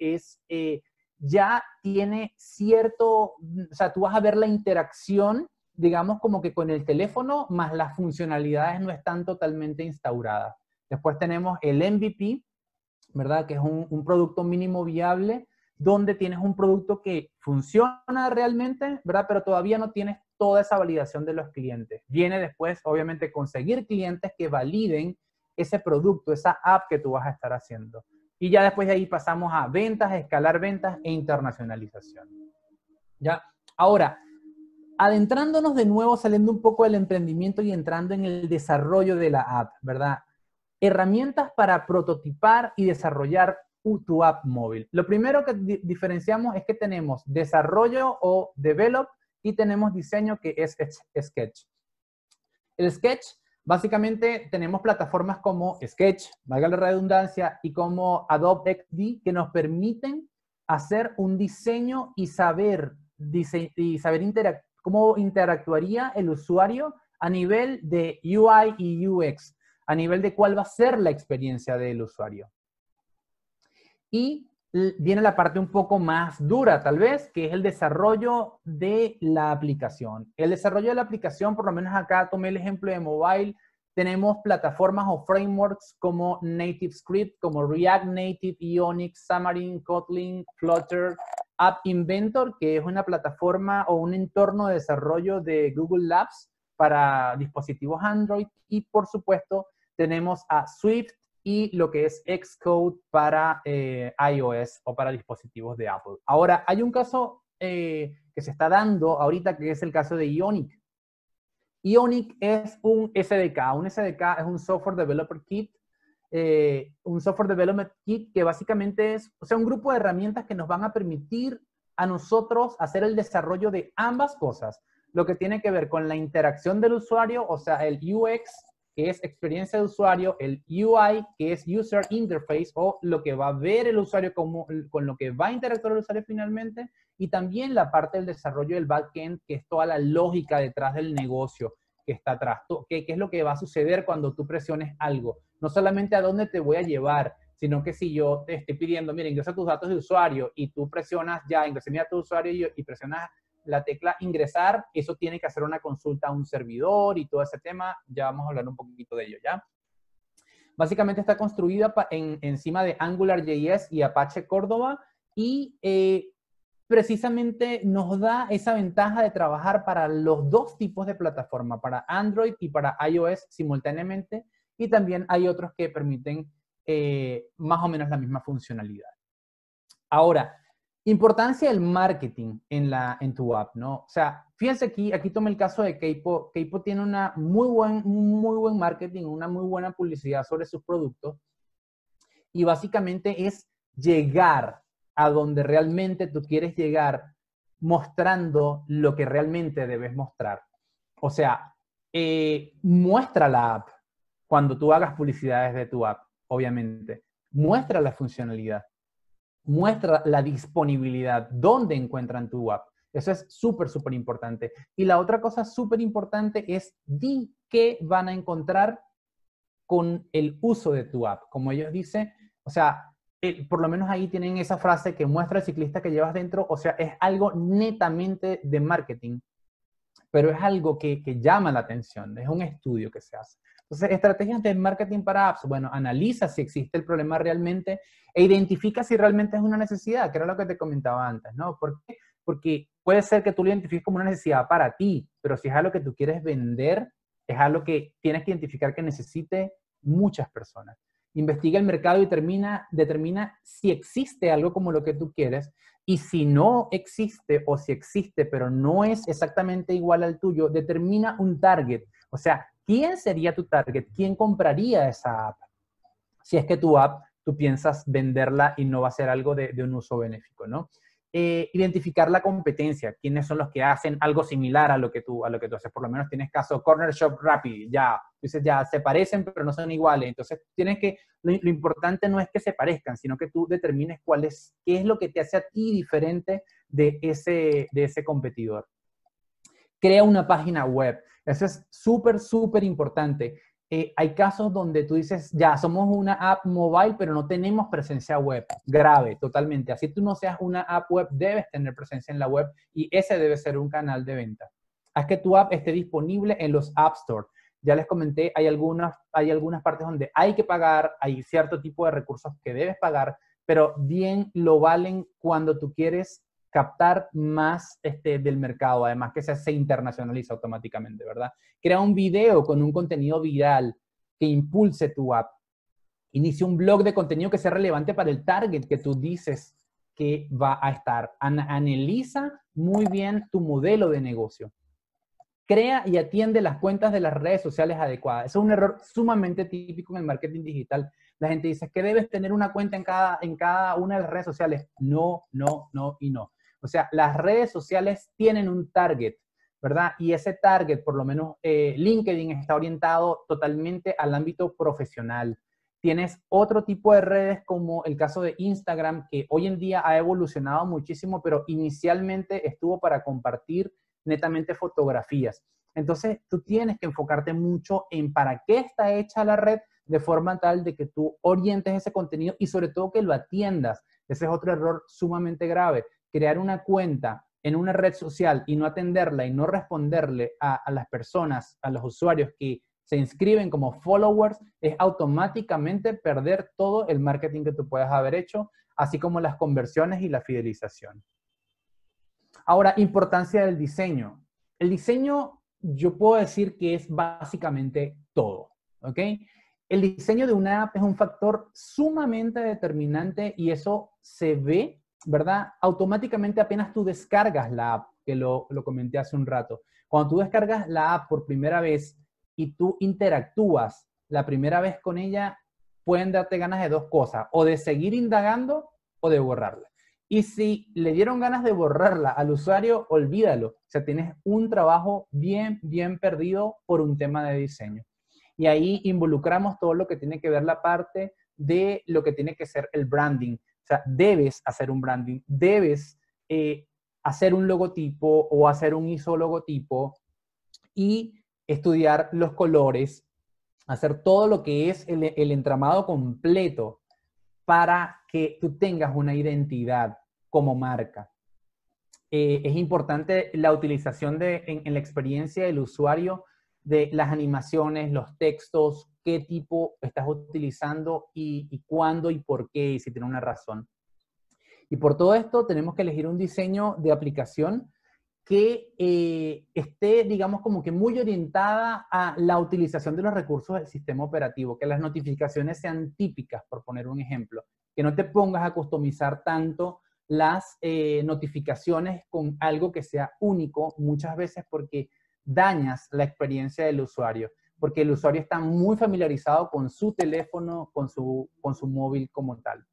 A: ya tiene cierto, o sea, tú vas a ver la interacción, digamos, como que con el teléfono, más las funcionalidades no están totalmente instauradas. Después tenemos el MVP, ¿verdad? Que es un producto mínimo viable, donde tienes un producto que funciona realmente, ¿verdad? Pero todavía no tienes toda esa validación de los clientes. Viene después, obviamente, conseguir clientes que validen ese producto, esa app que tú vas a estar haciendo. Y ya después de ahí pasamos a ventas, escalar ventas e internacionalización. ¿Ya? Ahora, adentrándonos de nuevo, saliendo un poco del emprendimiento y entrando en el desarrollo de la app, ¿verdad? Herramientas para prototipar y desarrollar tu app móvil. Lo primero que diferenciamos es que tenemos desarrollo o develop y tenemos diseño, que es Sketch. El Sketch, básicamente tenemos plataformas como Sketch, valga la redundancia, y como Adobe XD, que nos permiten hacer un diseño y saber cómo interactuaría el usuario a nivel de UI y UX, a nivel de cuál va a ser la experiencia del usuario. Y viene la parte un poco más dura, tal vez, que es el desarrollo de la aplicación. El desarrollo de la aplicación, por lo menos acá tomé el ejemplo de mobile, tenemos plataformas o frameworks como NativeScript, como React Native, Ionic, Xamarin, Kotlin, Flutter, App Inventor, que es una plataforma o un entorno de desarrollo de Google Labs para dispositivos Android. Y, por supuesto, tenemos a Swift y lo que es Xcode para iOS o para dispositivos de Apple. Ahora, hay un caso que se está dando ahorita, que es el caso de Ionic. Ionic es un SDK. Un SDK es un Software Developer Kit. Un Software Development Kit que básicamente es, o sea, un grupo de herramientas que nos van a permitir a nosotros hacer el desarrollo de ambas cosas. Lo que tiene que ver con la interacción del usuario, o sea, el UX, que es experiencia de usuario, el UI, que es User Interface, o lo que va a ver el usuario con lo que va a interactuar el usuario finalmente, y también la parte del desarrollo del backend, que es toda la lógica detrás del negocio que está atrás. ¿Qué es lo que va a suceder cuando tú presiones algo? No solamente a dónde te voy a llevar, sino que si yo te estoy pidiendo, mira, ingresa tus datos de usuario, y tú presionas ya, ingresé mi dato de usuario y presionas la tecla ingresar, eso tiene que hacer una consulta a un servidor y todo ese tema, ya vamos a hablar un poquito de ello, ¿ya? Básicamente está construida encima de AngularJS y Apache Córdoba y precisamente nos da esa ventaja de trabajar para los dos tipos de plataforma, para Android y para iOS simultáneamente, y también hay otros que permiten más o menos la misma funcionalidad. Ahora, importancia del marketing en tu app, ¿no? O sea, fíjense aquí tomé el caso de Keipo. Keipo tiene muy buen marketing, una muy buena publicidad sobre sus productos. Y básicamente es llegar a donde realmente tú quieres llegar mostrando lo que realmente debes mostrar. O sea, muestra la app cuando tú hagas publicidades de tu app, obviamente. Muestra la funcionalidad. Muestra la disponibilidad, dónde encuentran tu app. Eso es súper importante. Y la otra cosa súper importante es di qué van a encontrar con el uso de tu app. Como ellos dicen, o sea, por lo menos ahí tienen esa frase que muestra el ciclista que llevas dentro. O sea, es algo netamente de marketing, pero es algo que llama la atención. Es un estudio que se hace. Entonces, estrategias de marketing para apps. Bueno, analiza si existe el problema realmente e identifica si realmente es una necesidad, que era lo que te comentaba antes, ¿no? ¿Por qué? Porque puede ser que tú lo identifiques como una necesidad para ti, pero si es algo que tú quieres vender, es algo que tienes que identificar que necesite muchas personas. Investiga el mercado y determina si existe algo como lo que tú quieres, y si no existe o si existe pero no es exactamente igual al tuyo, determina un target. O sea, ¿quién sería tu target? ¿Quién compraría esa app? Si es que tu app, tú piensas venderla y no va a ser algo de un uso benéfico, ¿no? Identificar la competencia, quiénes son los que hacen algo similar a lo que tú haces. Por lo menos tienes caso Corner Shop Rappi, ya, dices, ya se parecen pero no son iguales. Entonces tienes que, lo importante no es que se parezcan, sino que tú determines qué es lo que te hace a ti diferente de ese competidor. Crea una página web. Eso es súper importante. Hay casos donde tú dices, ya, somos una app mobile, pero no tenemos presencia web. Grave, totalmente. Así tú no seas una app web, debes tener presencia en la web y ese debe ser un canal de venta. Haz que tu app esté disponible en los App Store. Ya les comenté, hay algunas partes donde hay que pagar, hay cierto tipo de recursos que debes pagar, pero bien lo valen cuando tú quieres captar más del mercado, además que se internacionaliza automáticamente, ¿verdad? Crea un video con un contenido viral que impulse tu app. Inicia un blog de contenido que sea relevante para el target que tú dices que va a estar. Analiza muy bien tu modelo de negocio. Crea y atiende las cuentas de las redes sociales adecuadas. Eso es un error sumamente típico en el marketing digital. La gente dice que debes tener una cuenta en cada una de las redes sociales. No y no. O sea, las redes sociales tienen un target, ¿verdad? Y ese target, por lo menos LinkedIn, está orientado totalmente al ámbito profesional. Tienes otro tipo de redes como el caso de Instagram, que hoy en día ha evolucionado muchísimo, pero inicialmente estuvo para compartir netamente fotografías. Entonces, tú tienes que enfocarte mucho en para qué está hecha la red, de forma tal de que tú orientes ese contenido y sobre todo que lo atiendas. Ese es otro error sumamente grave. Crear una cuenta en una red social y no atenderla y no responderle a las personas, a los usuarios que se inscriben como followers, es automáticamente perder todo el marketing que tú puedas haber hecho, así como las conversiones y la fidelización. Ahora, importancia del diseño. El diseño, yo puedo decir que es básicamente todo, ¿ok? El diseño de una app es un factor sumamente determinante y eso se ve, ¿verdad? Automáticamente apenas tú descargas la app, que lo comenté hace un rato. Cuando tú descargas la app por primera vez y tú interactúas la primera vez con ella, pueden darte ganas de dos cosas, o de seguir indagando o de borrarla. Y si le dieron ganas de borrarla al usuario, olvídalo. O sea, tienes un trabajo bien perdido por un tema de diseño. Y ahí involucramos todo lo que tiene que ver la parte de lo que tiene que ser el branding. O sea, debes hacer un branding, debes hacer un logotipo o hacer un ISO logotipo y estudiar los colores, hacer todo lo que es el entramado completo para que tú tengas una identidad como marca. Es importante la utilización en la experiencia del usuario de las animaciones, los textos, qué tipo estás utilizando y cuándo y por qué, y si tiene una razón. Y por todo esto tenemos que elegir un diseño de aplicación que esté, digamos, como que muy orientada a la utilización de los recursos del sistema operativo, que las notificaciones sean típicas, por poner un ejemplo, que no te pongas a customizar tanto las notificaciones con algo que sea único, muchas veces porque dañas la experiencia del usuario, porque el usuario está muy familiarizado con su teléfono, con su móvil como tal.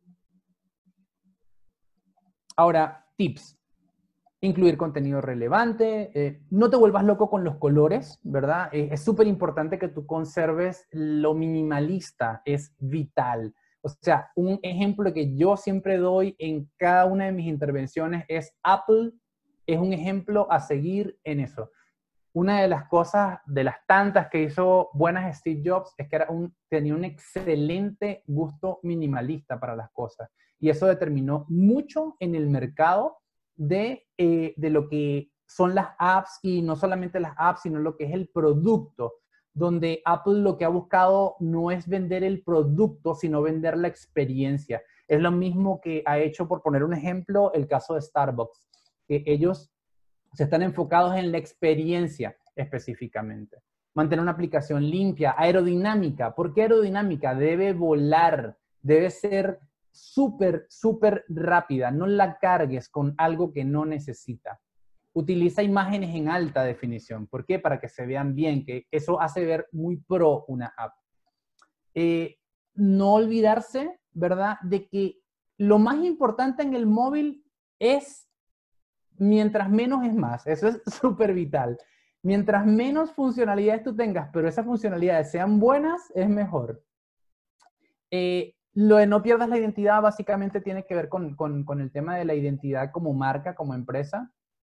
A: Ahora, tips. Incluir contenido relevante, no te vuelvas loco con los colores, ¿verdad? Es súper importante que tú conserves lo minimalista, es vital. O sea, un ejemplo que yo siempre doy en cada una de mis intervenciones es Apple, es un ejemplo a seguir en eso. Una de las cosas, de las tantas que hizo buenas Steve Jobs, es que tenía un excelente gusto minimalista para las cosas. Y eso determinó mucho en el mercado de lo que son las apps, y no solamente las apps, sino lo que es el producto, donde Apple lo que ha buscado no es vender el producto, sino vender la experiencia. Es lo mismo que ha hecho, por poner un ejemplo, el caso de Starbucks, que ellos se están enfocados en la experiencia específicamente. Mantener una aplicación limpia, aerodinámica. ¿Por qué aerodinámica? Debe volar, debe ser súper rápida. No la cargues con algo que no necesita. Utiliza imágenes en alta definición. ¿Por qué? Para que se vean bien, que eso hace ver muy pro una app. No olvidarse, ¿verdad?, de que lo más importante en el móvil es mientras menos es más. Eso es súper vital. Mientras menos funcionalidades tú tengas, pero esas funcionalidades sean buenas, es mejor. Lo de no pierdas la identidad básicamente tiene que ver con el tema de la identidad como marca, como empresa.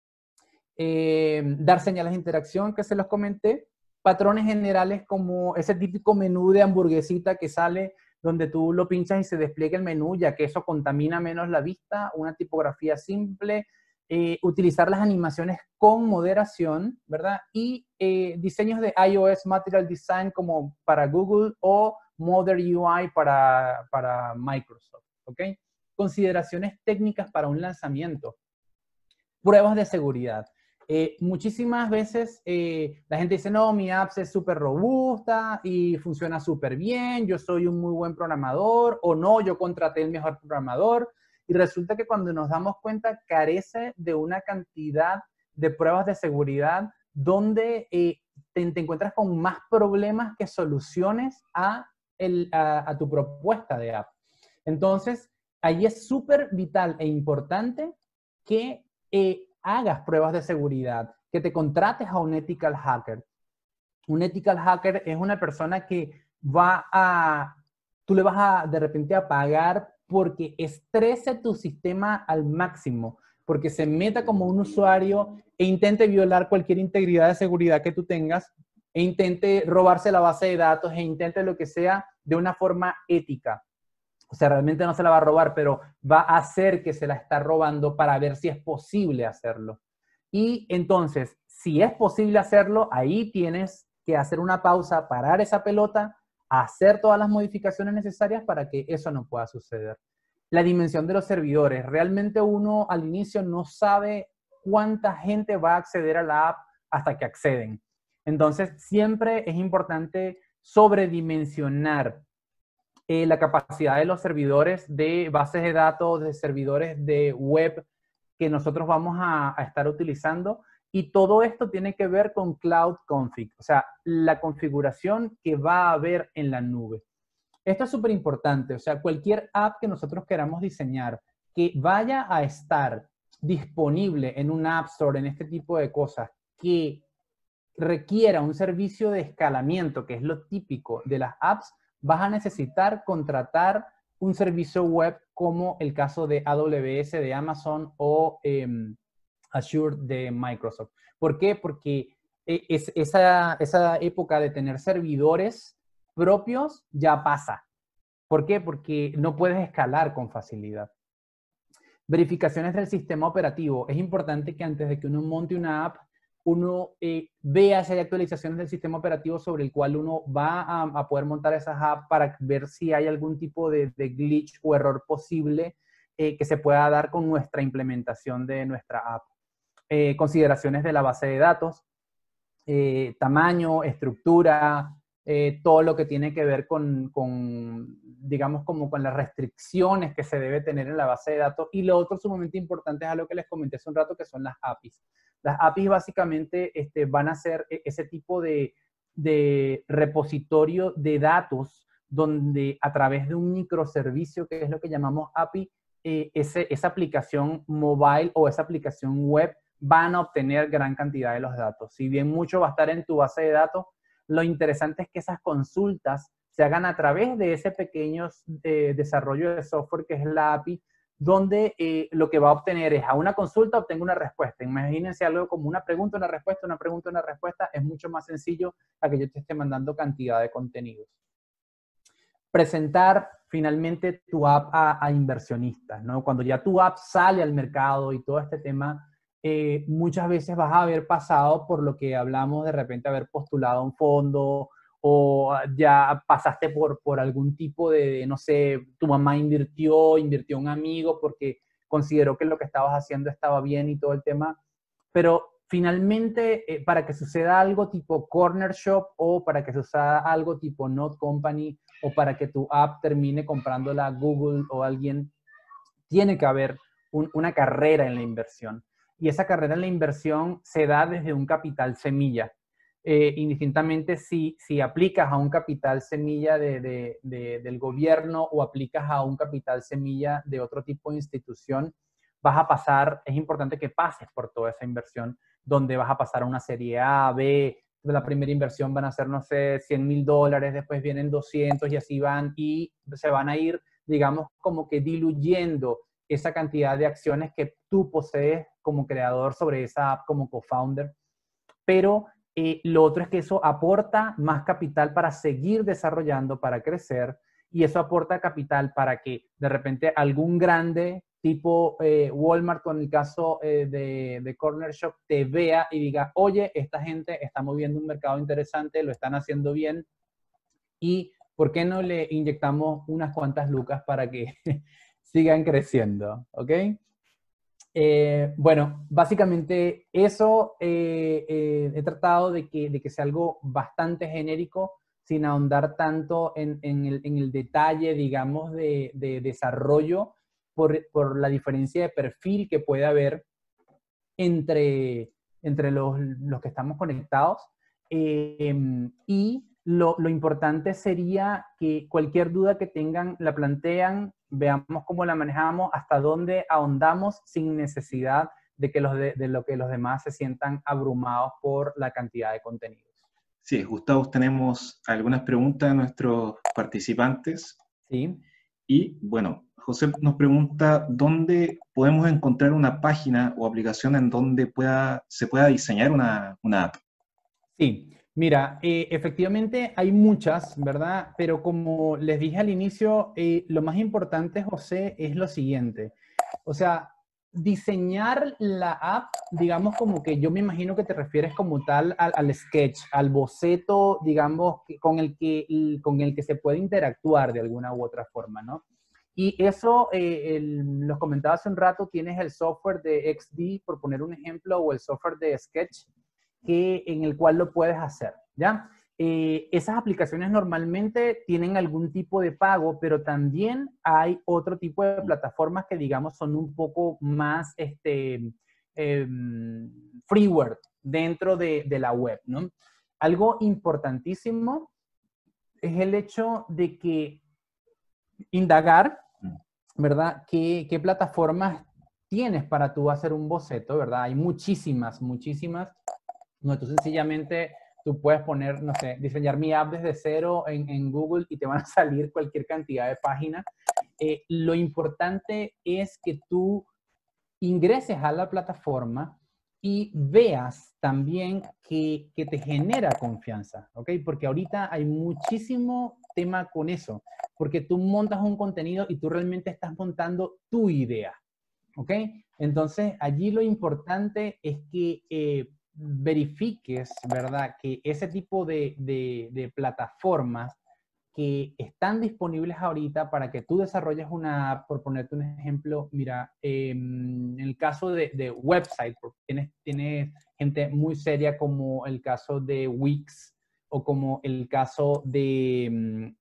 A: Dar señales de interacción, que se los comenté. Patrones generales como ese típico menú de hamburguesita que sale donde tú lo pinchas y se despliega el menú, ya que eso contamina menos la vista. Una tipografía simple. Utilizar las animaciones con moderación, ¿verdad? Y diseños de iOS Material Design como para Google o Modern UI para Microsoft, ¿ok? Consideraciones técnicas para un lanzamiento. Pruebas de seguridad. Muchísimas veces la gente dice, no, mi app es súper robusta y funciona súper bien, yo soy un muy buen programador, o no, yo contraté el mejor programador. Y resulta que cuando nos damos cuenta carece de una cantidad de pruebas de seguridad donde te encuentras con más problemas que soluciones a tu propuesta de app. Entonces, ahí es súper vital e importante que hagas pruebas de seguridad, que te contrates a un ethical hacker. Un ethical hacker es una persona que tú le vas a de repente a pagar porque estrese tu sistema al máximo, porque se meta como un usuario e intente violar cualquier integridad de seguridad que tú tengas, e intente robarse la base de datos, e intente lo que sea de una forma ética. O sea, realmente no se la va a robar, pero va a hacer que se la está robando para ver si es posible hacerlo. Y entonces, si es posible hacerlo, ahí tienes que hacer una pausa, parar esa pelota, hacer todas las modificaciones necesarias para que eso no pueda suceder. La dimensión de los servidores. Realmente uno al inicio no sabe cuánta gente va a acceder a la app hasta que acceden. Entonces, siempre es importante sobredimensionar la capacidad de los servidores de bases de datos, de servidores de web que nosotros vamos a estar utilizando. Y todo esto tiene que ver con Cloud Config, o sea, la configuración que va a haber en la nube. Esto es súper importante, o sea, cualquier app que nosotros queramos diseñar que vaya a estar disponible en un App Store, en este tipo de cosas, que requiera un servicio de escalamiento, que es lo típico de las apps, vas a necesitar contratar un servicio web como el caso de AWS de Amazon o Azure de Microsoft. ¿Por qué? Porque esa época de tener servidores propios ya pasa. ¿Por qué? Porque no puedes escalar con facilidad. Verificaciones del sistema operativo. Es importante que antes de que uno monte una app, uno vea si hay actualizaciones del sistema operativo sobre el cual uno va a poder montar esas apps para ver si hay algún tipo de glitch o error posible que se pueda dar con nuestra implementación de nuestra app. Consideraciones de la base de datos, tamaño, estructura, todo lo que tiene que ver digamos, como con las restricciones que se debe tener en la base de datos. Y lo otro sumamente importante es algo que les comenté hace un rato, que son las APIs. Las APIs básicamente van a ser ese tipo de repositorio de datos donde a través de un microservicio, que es lo que llamamos API, esa aplicación mobile o esa aplicación web van a obtener gran cantidad de los datos. Si bien mucho va a estar en tu base de datos, lo interesante es que esas consultas se hagan a través de ese pequeño desarrollo de software que es la API, donde lo que va a obtener es a una consulta obtengo una respuesta. Imagínense algo como una pregunta, una respuesta, una pregunta, una respuesta. Es mucho más sencillo a que yo te esté mandando cantidad de contenidos. Presentar finalmente tu app a inversionistas, ¿no? Cuando ya tu app sale al mercado y todo este tema, muchas veces vas a haber pasado por lo que hablamos de repente, haber postulado a un fondo o ya pasaste por algún tipo de, no sé, tu mamá invirtió un amigo porque consideró que lo que estabas haciendo estaba bien y todo el tema, pero finalmente para que suceda algo tipo Corner Shop o para que suceda algo tipo Not Company o para que tu app termine comprándola Google o alguien, tiene que haber una carrera en la inversión. Y esa carrera en la inversión se da desde un capital semilla. Indistintamente si aplicas a un capital semilla del gobierno o aplicas a un capital semilla de otro tipo de institución, vas a pasar, es importante que pases por toda esa inversión, donde vas a pasar a una serie A, B, la primera inversión van a ser, no sé, $100,000, después vienen 200 y así van, y se van a ir, digamos, como que diluyendo esa cantidad de acciones que tú posees como creador sobre esa app, como co-founder. Pero lo otro es que eso aporta más capital para seguir desarrollando, para crecer, y eso aporta capital para que de repente algún grande tipo Walmart, con el caso de Corner Shop, te vea y diga, oye, esta gente está moviendo un mercado interesante, lo están haciendo bien, y ¿por qué no le inyectamos unas cuantas lucas para que sigan creciendo? ¿Ok? Bueno, básicamente eso he tratado de que sea algo bastante genérico, sin ahondar tanto en el detalle, digamos, de desarrollo por la diferencia de perfil que puede haber entre los que estamos conectados. Y lo importante sería que cualquier duda que tengan la plantean, veamos cómo la manejamos, hasta dónde ahondamos sin necesidad de que lo que los demás se sientan abrumados por la cantidad de contenidos.
B: Sí, Gustavo, tenemos algunas preguntas de nuestros participantes.
A: Sí.
B: Y bueno, José nos pregunta dónde podemos encontrar una página o aplicación en donde se pueda diseñar una app.
A: Sí, mira, efectivamente hay muchas, ¿verdad? Pero como les dije al inicio, lo más importante, José, es lo siguiente. O sea, diseñar la app, digamos como que yo me imagino que te refieres como tal al sketch, al boceto, digamos, con el que se puede interactuar de alguna u otra forma, ¿no? Y eso, los comentaba hace un rato, tienes el software de XD, por poner un ejemplo, o el software de Sketch, en el cual lo puedes hacer, ¿ya? Esas aplicaciones normalmente tienen algún tipo de pago, pero también hay otro tipo de plataformas que, digamos, son un poco más freeware dentro de la web, ¿no? Algo importantísimo es el hecho de que indagar, ¿verdad? ¿Qué plataformas tienes para tú hacer un boceto, ¿verdad? Hay muchísimas, muchísimas. No, tú sencillamente, tú puedes poner, no sé, diseñar mi app desde cero en Google y te van a salir cualquier cantidad de páginas. Lo importante es que tú ingreses a la plataforma y veas también que te genera confianza, ¿ok? Porque ahorita hay muchísimo tema con eso, porque tú montas un contenido y tú realmente estás montando tu idea, ¿ok? Entonces, allí lo importante es que verifiques, ¿verdad? Que ese tipo de plataformas que están disponibles ahorita para que tú desarrolles una app, por ponerte un ejemplo, mira, en el caso de website, tienes gente muy seria como el caso de Wix o como el caso de,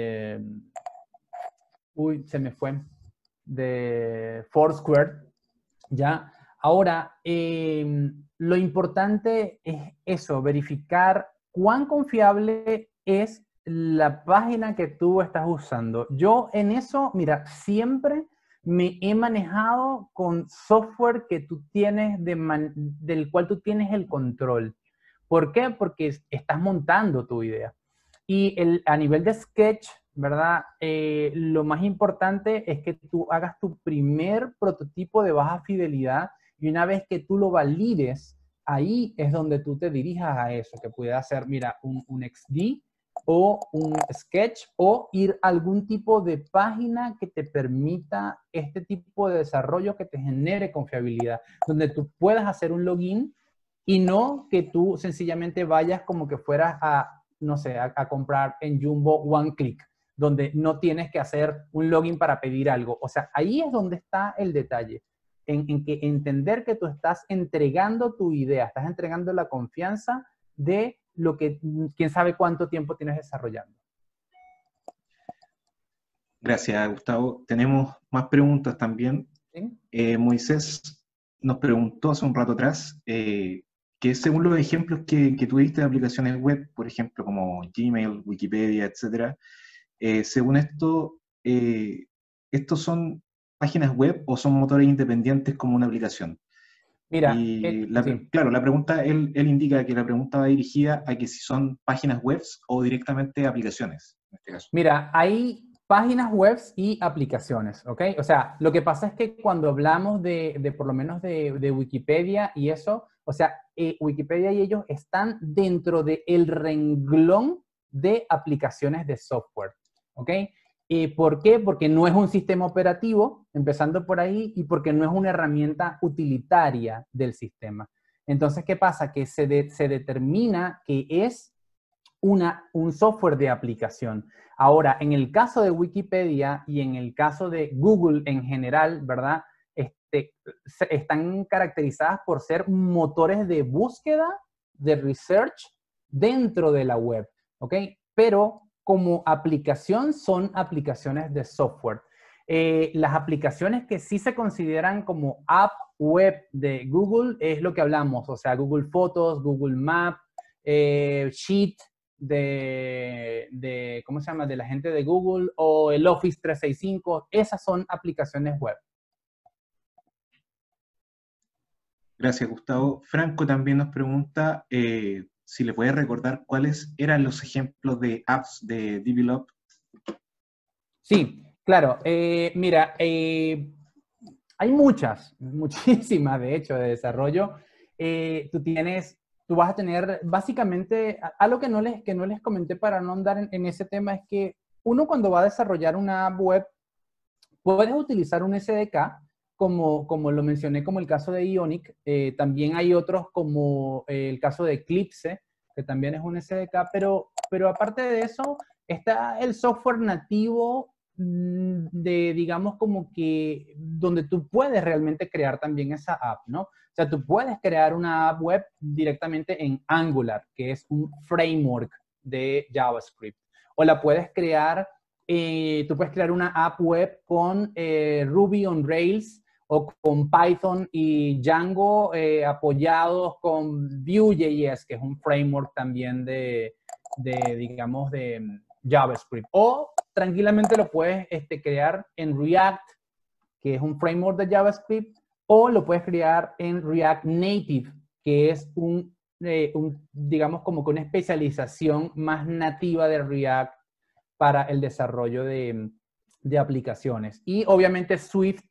A: uy, se me fue, de Foursquare, ¿ya? Ahora, lo importante es eso, verificar cuán confiable es la página que tú estás usando. Yo en eso, mira, siempre me he manejado con software que tú tienes, del cual tú tienes el control. ¿Por qué? Porque estás montando tu idea. Y a nivel de Sketch, ¿verdad? Lo más importante es que tú hagas tu primer prototipo de baja fidelidad y una vez que tú lo valides, ahí es donde tú te dirijas a eso, que puede ser, mira, un XD o un Sketch o ir a algún tipo de página que te permita este tipo de desarrollo que te genere confiabilidad, donde tú puedas hacer un login y no que tú sencillamente vayas como que fueras a, no sé, a comprar en Jumbo One Click, donde no tienes que hacer un login para pedir algo. O sea, ahí es donde está el detalle, en que entender que tú estás entregando tu idea, estás entregando la confianza de lo que, quién sabe cuánto tiempo tienes desarrollando.
B: Gracias, Gustavo. Tenemos más preguntas también.
A: ¿Sí?
B: Moisés nos preguntó hace un rato atrás que según los ejemplos que tú diste de aplicaciones web, por ejemplo, como Gmail, Wikipedia, etcétera, según esto, ¿estos son páginas web o son motores independientes como una aplicación?
A: Mira,
B: Y
A: sí.
B: claro, la pregunta, él indica que la pregunta va dirigida a que si son páginas web o directamente aplicaciones, en este caso.
A: Mira, hay páginas web y aplicaciones, ¿ok? O sea, lo que pasa es que cuando hablamos de por lo menos de Wikipedia y eso, o sea, Wikipedia y ellos están dentro del renglón de aplicaciones de software, ¿ok? ¿Por qué? Porque no es un sistema operativo, empezando por ahí, y porque no es una herramienta utilitaria del sistema. Entonces, ¿qué pasa? Que se determina que es un software de aplicación. Ahora, en el caso de Wikipedia y en el caso de Google en general, ¿verdad? Están caracterizadas por ser motores de búsqueda, de research dentro de la web, ¿ok? Pero como aplicación son aplicaciones de software. Las aplicaciones que sí se consideran como app web de Google es lo que hablamos, o sea, Google Fotos, Google Maps, Sheet, ¿cómo se llama? De la gente de Google o el Office 365, esas son aplicaciones web.
B: Gracias, Gustavo. Franco también nos pregunta si le puede recordar cuáles eran los ejemplos de apps de Develop.
A: Sí, claro. Mira, hay muchísimas de hecho de desarrollo. Tú vas a tener básicamente, algo que no les comenté para no andar en ese tema es que uno cuando va a desarrollar una app web, puedes utilizar un SDK como lo mencioné, como el caso de Ionic, también hay otros como el caso de Eclipse, que también es un SDK, pero aparte de eso, está el software nativo de, digamos, como que donde tú puedes realmente crear también esa app, ¿no? O sea, tú puedes crear una app web directamente en Angular, que es un framework de JavaScript. O la puedes crear, tú puedes crear una app web con Ruby on Rails o con Python y Django apoyados con Vue.js, que es un framework también digamos, de JavaScript. O tranquilamente lo puedes crear en React, que es un framework de JavaScript, o lo puedes crear en React Native, que es digamos, como que una especialización más nativa de React para el desarrollo de aplicaciones. Y obviamente Swift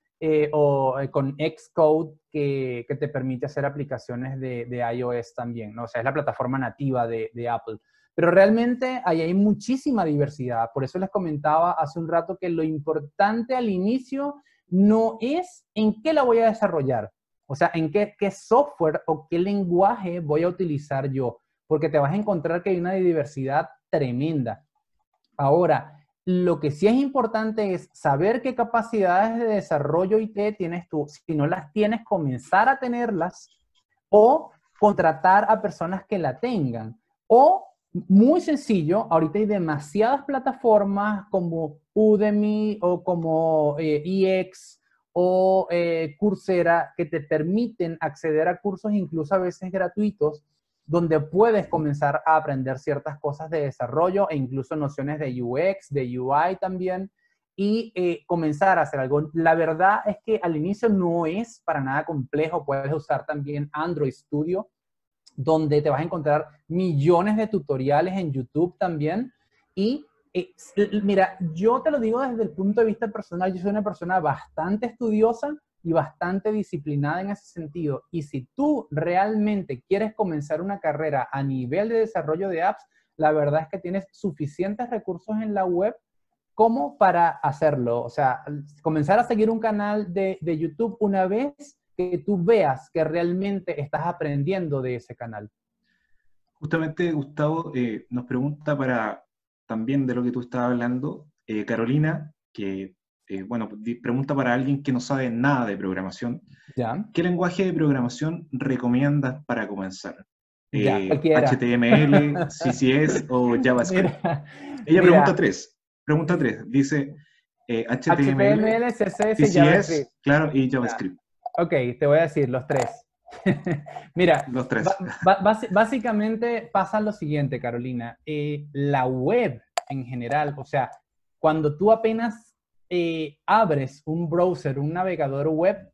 A: con Xcode que te permite hacer aplicaciones de iOS también, ¿no? O sea, es la plataforma nativa de Apple. Pero realmente ahí hay muchísima diversidad. Por eso les comentaba hace un rato que lo importante al inicio no es en qué la voy a desarrollar. O sea, en qué software o qué lenguaje voy a utilizar yo. Porque te vas a encontrar que hay una diversidad tremenda. Ahora, lo que sí es importante es saber qué capacidades de desarrollo IT tienes tú. Si no las tienes, comenzar a tenerlas o contratar a personas que la tengan. O, muy sencillo, ahorita hay demasiadas plataformas como Udemy o como EX o Coursera que te permiten acceder a cursos incluso a veces gratuitos donde puedes comenzar a aprender ciertas cosas de desarrollo e incluso nociones de UX, de UI también, y comenzar a hacer algo. La verdad es que al inicio no es para nada complejo. Puedes usar también Android Studio, donde te vas a encontrar millones de tutoriales en YouTube también. Y mira, yo te lo digo desde el punto de vista personal, yo soy una persona bastante estudiosa y bastante disciplinada en ese sentido. Y si tú realmente quieres comenzar una carrera a nivel de desarrollo de apps, la verdad es que tienes suficientes recursos en la web como para hacerlo. O sea, comenzar a seguir un canal de YouTube una vez que tú veas que realmente estás aprendiendo de ese canal.
B: Justamente, Gustavo, nos pregunta para también de lo que tú estabas hablando, Carolina, que bueno, pregunta para alguien que no sabe nada de programación.
A: Ya,
B: ¿Qué lenguaje de programación recomiendas para comenzar?
A: ya, cualquiera.
B: HTML, CSS o JavaScript.
A: Mira,
B: Ella pregunta
A: mira,
B: tres. Pregunta tres. Dice HTML,
A: HTML, CSS y
B: CSS,
A: JavaScript.
B: claro, y
A: Ya.
B: JavaScript.
A: Ok, te voy a decir los tres. Mira,
B: Los tres.
A: básicamente pasa lo siguiente, Carolina. La web en general, o sea, cuando tú apenas abres un browser, un navegador web,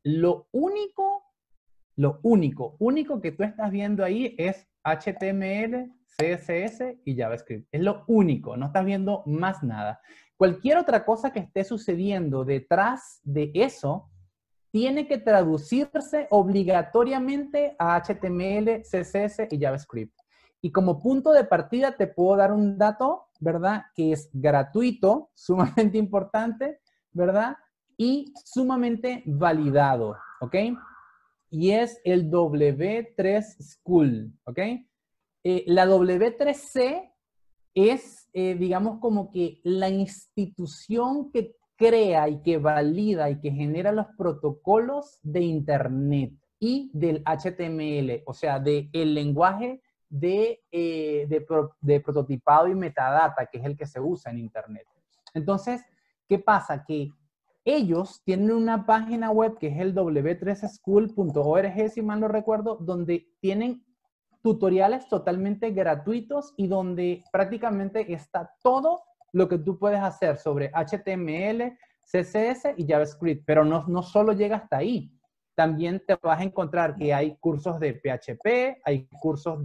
A: único que tú estás viendo ahí es HTML, CSS y JavaScript. Es lo único, no estás viendo más nada. Cualquier otra cosa que esté sucediendo detrás de eso tiene que traducirse obligatoriamente a HTML, CSS y JavaScript. Y como punto de partida te puedo dar un dato, ¿verdad? Que es gratuito, sumamente importante, ¿verdad? Y sumamente validado, ¿ok? Y es el W3 School, ¿ok? La W3C es, digamos, como que la institución que crea y que valida y que genera los protocolos de Internet y del HTML, o sea, del lenguaje de prototipado y metadata, que es el que se usa en Internet. Entonces, ¿qué pasa? Que ellos tienen una página web que es el w3school.org, si mal no recuerdo, donde tienen tutoriales totalmente gratuitos y donde prácticamente está todo lo que tú puedes hacer sobre HTML, CSS y JavaScript, pero no solo llega hasta ahí. También te vas a encontrar que hay cursos de PHP, hay cursos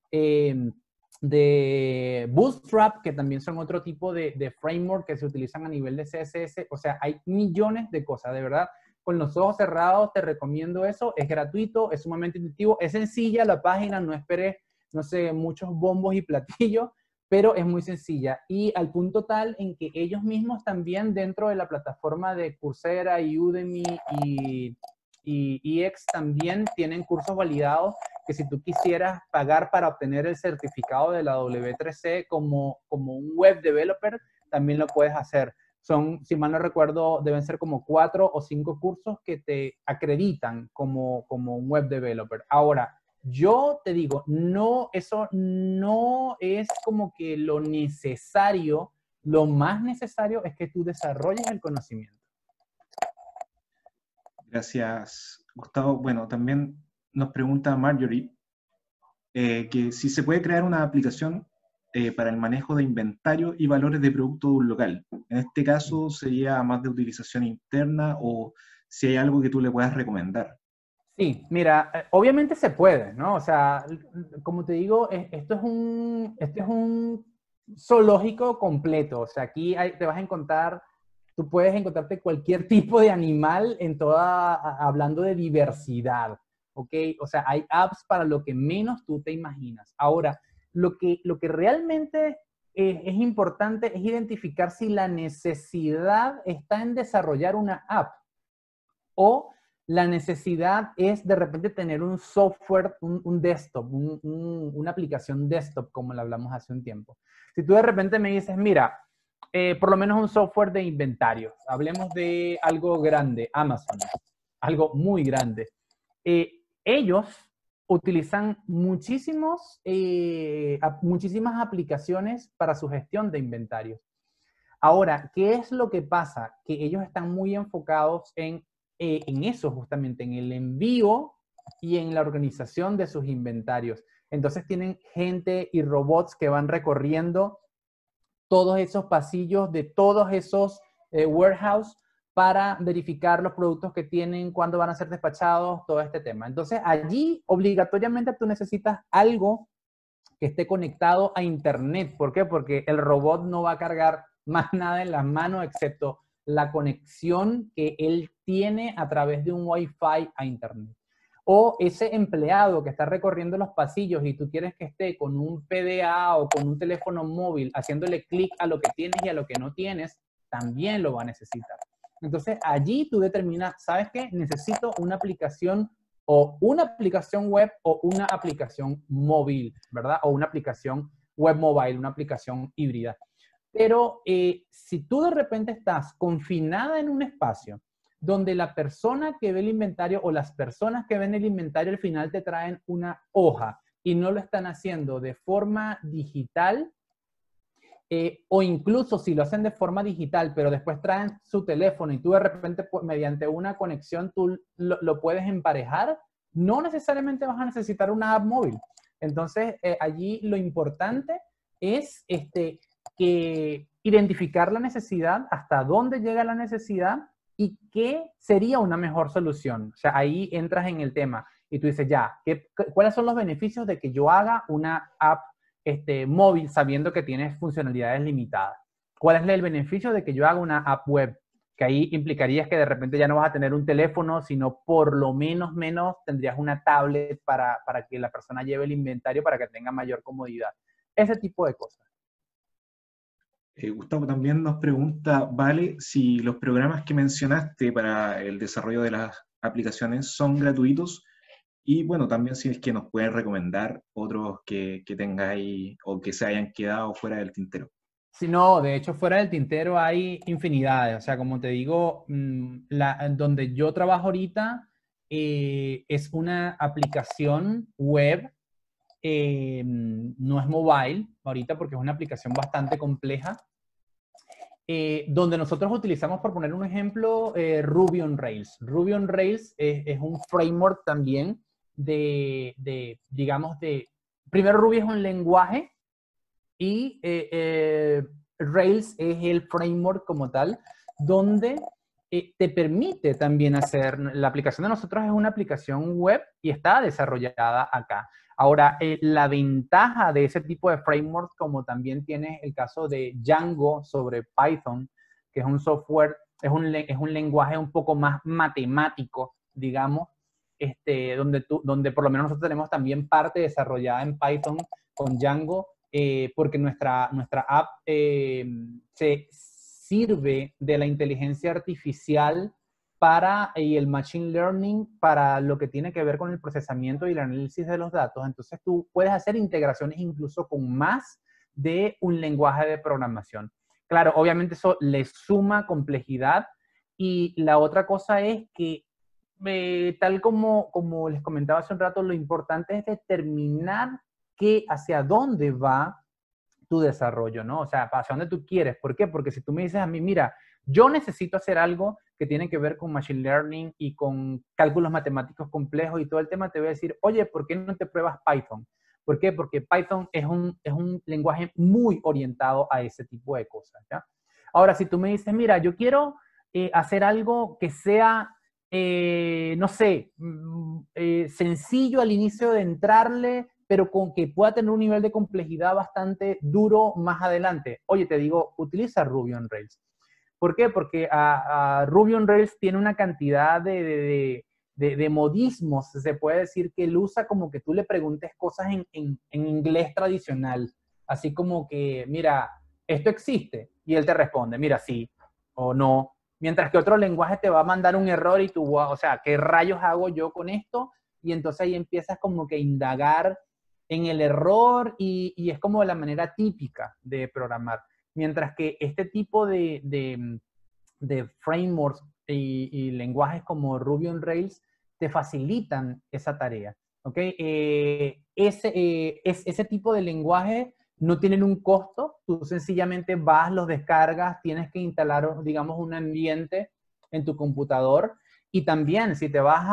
A: de Bootstrap, que también son otro tipo de framework que se utilizan a nivel de CSS. O sea, hay millones de cosas, de verdad. Con los ojos cerrados te recomiendo eso. Es gratuito, es sumamente intuitivo, es sencilla la página, no esperes, no sé, muchos bombos y platillos, pero es muy sencilla y al punto tal en que ellos mismos también dentro de la plataforma de Coursera y Udemy y EX también tienen cursos validados que si tú quisieras pagar para obtener el certificado de la W3C como un web developer, también lo puedes hacer. Son, si mal no recuerdo, deben ser como 4 o 5 cursos que te acreditan como un web developer. Ahora, yo te digo, no, eso no es como que lo necesario. Lo más necesario es que tú desarrolles el conocimiento.
B: Gracias, Gustavo. Bueno, también nos pregunta Marjorie que si se puede crear una aplicación para el manejo de inventario y valores de producto de un local. En este caso, ¿sería más de utilización interna o si hay algo que tú le puedas recomendar?
A: Sí, mira, obviamente se puede, ¿no? O sea, como te digo, esto es un zoológico completo. O sea, aquí te vas a encontrar, tú puedes encontrarte cualquier tipo de animal hablando de diversidad, ¿ok? O sea, hay apps para lo que menos tú te imaginas. Ahora, lo que realmente es importante es identificar si la necesidad está en desarrollar una app o la necesidad es de repente tener un software, un desktop, una aplicación desktop, como la hablamos hace un tiempo. Si tú de repente me dices, mira, por lo menos un software de inventario, hablemos de algo grande, Amazon, algo muy grande. Ellos utilizan muchísimas aplicaciones para su gestión de inventarios. Ahora, ¿qué es lo que pasa? Que ellos están muy enfocados en eso justamente, en el envío y en la organización de sus inventarios. Entonces tienen gente y robots que van recorriendo todos esos pasillos de todos esos warehouse para verificar los productos que tienen, cuándo van a ser despachados, todo este tema. Entonces allí obligatoriamente tú necesitas algo que esté conectado a internet. ¿Por qué? Porque el robot no va a cargar más nada en las manos excepto la conexión que él tiene a través de un Wi-Fi a internet. O ese empleado que está recorriendo los pasillos y tú quieres que esté con un PDA o con un teléfono móvil haciéndole clic a lo que tienes y a lo que no tienes, también lo va a necesitar. Entonces allí tú determinas, ¿sabes qué? Necesito una aplicación o una aplicación web o una aplicación móvil, ¿verdad? O una aplicación web mobile, una aplicación híbrida. Pero si tú de repente estás confinada en un espacio donde la persona que ve el inventario o las personas que ven el inventario al final te traen una hoja y no lo están haciendo de forma digital, o incluso si lo hacen de forma digital, pero después traen su teléfono y tú de repente mediante una conexión tú lo puedes emparejar, no necesariamente vas a necesitar una app móvil. Entonces, allí lo importante es que identificar la necesidad, hasta dónde llega la necesidad y qué sería una mejor solución. O sea, ahí entras en el tema y tú dices, ya, ¿cuáles son los beneficios de que yo haga una app móvil sabiendo que tiene funcionalidades limitadas? ¿Cuál es el beneficio de que yo haga una app web? Que ahí implicaría que de repente ya no vas a tener un teléfono, sino por lo menos tendrías una tablet para que la persona lleve el inventario para que tenga mayor comodidad. Ese tipo de cosas.
B: Gustavo también nos pregunta, vale, si los programas que mencionaste para el desarrollo de las aplicaciones son gratuitos y bueno, también si es que nos pueden recomendar otros que tengáis o que se hayan quedado fuera del tintero.
A: Si no, de hecho, fuera del tintero hay infinidades. O sea, como te digo, donde yo trabajo ahorita es una aplicación web, no es mobile ahorita porque es una aplicación bastante compleja, donde nosotros utilizamos, por poner un ejemplo, Ruby on Rails. Ruby on Rails es un framework también digamos, primero Ruby es un lenguaje y Rails es el framework como tal, donde te permite también hacer, la aplicación de nosotros es una aplicación web y está desarrollada acá. Ahora, la ventaja de ese tipo de framework, como también tiene el caso de Django sobre Python, que es un software, es un lenguaje un poco más matemático, digamos, donde por lo menos nosotros tenemos también parte desarrollada en Python con Django, porque nuestra app se sirve de la inteligencia artificial y el machine learning para lo que tiene que ver con el procesamiento y el análisis de los datos. Entonces tú puedes hacer integraciones incluso con más de un lenguaje de programación. Claro, obviamente eso le suma complejidad, y la otra cosa es que, tal como les comentaba hace un rato, lo importante es determinar hacia dónde va tu desarrollo, ¿no? O sea, hacia dónde tú quieres. ¿Por qué? Porque si tú me dices a mí, mira, yo necesito hacer algo que tiene que ver con machine learning y con cálculos matemáticos complejos y todo el tema, te voy a decir, oye, ¿por qué no te pruebas Python? ¿Por qué? Porque Python es un lenguaje muy orientado a ese tipo de cosas, ¿ya? Ahora, si tú me dices, mira, yo quiero hacer algo que sea, no sé, sencillo al inicio de entrarle, pero con que pueda tener un nivel de complejidad bastante duro más adelante. Oye, te digo, utiliza Ruby on Rails. ¿Por qué? Porque Ruby on Rails tiene una cantidad de modismos. Se puede decir que él usa como que tú le preguntes cosas en inglés tradicional. Así como que, mira, ¿esto existe? Y él te responde, mira, sí o no. Mientras que otro lenguaje te va a mandar un error y tú, o sea, ¿qué rayos hago yo con esto? Y entonces ahí empiezas como que a indagar en el error, y es como la manera típica de programar. Mientras que este tipo de frameworks y lenguajes como Ruby on Rails te facilitan esa tarea. ¿Ok? Ese tipo de lenguaje no tienen un costo, tú sencillamente vas, los descargas, tienes que instalar, digamos, un ambiente en tu computador, y también si te vas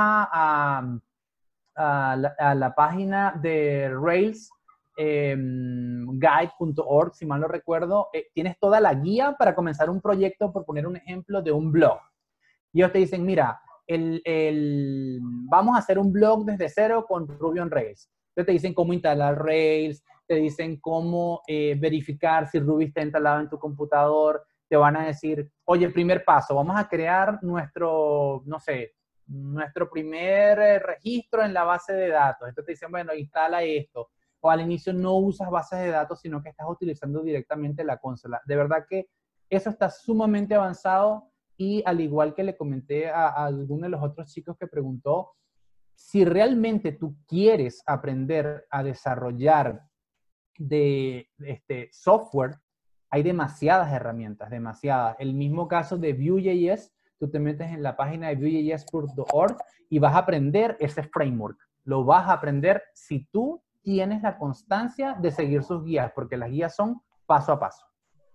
A: a la página de Rails, guide.org, si mal no recuerdo, tienes toda la guía para comenzar un proyecto, por poner un ejemplo, de un blog. Y ellos te dicen, mira, vamos a hacer un blog desde cero con Ruby on Rails. Entonces te dicen cómo instalar Rails, te dicen cómo verificar si Ruby está instalado en tu computador, te van a decir, oye, primer paso, vamos a crear nuestro, no sé, nuestro primer registro en la base de datos. Entonces te dicen, bueno, instala esto. O al inicio no usas bases de datos, sino que estás utilizando directamente la consola. De verdad que eso está sumamente avanzado, y al igual que le comenté a alguno de los otros chicos que preguntó, si realmente tú quieres aprender a desarrollar este software, hay demasiadas herramientas, demasiadas. El mismo caso de Vue.js, tú te metes en la página de vuejs.org y vas a aprender ese framework. Lo vas a aprender si tú tienes la constancia de seguir sus guías, porque las guías son paso a paso.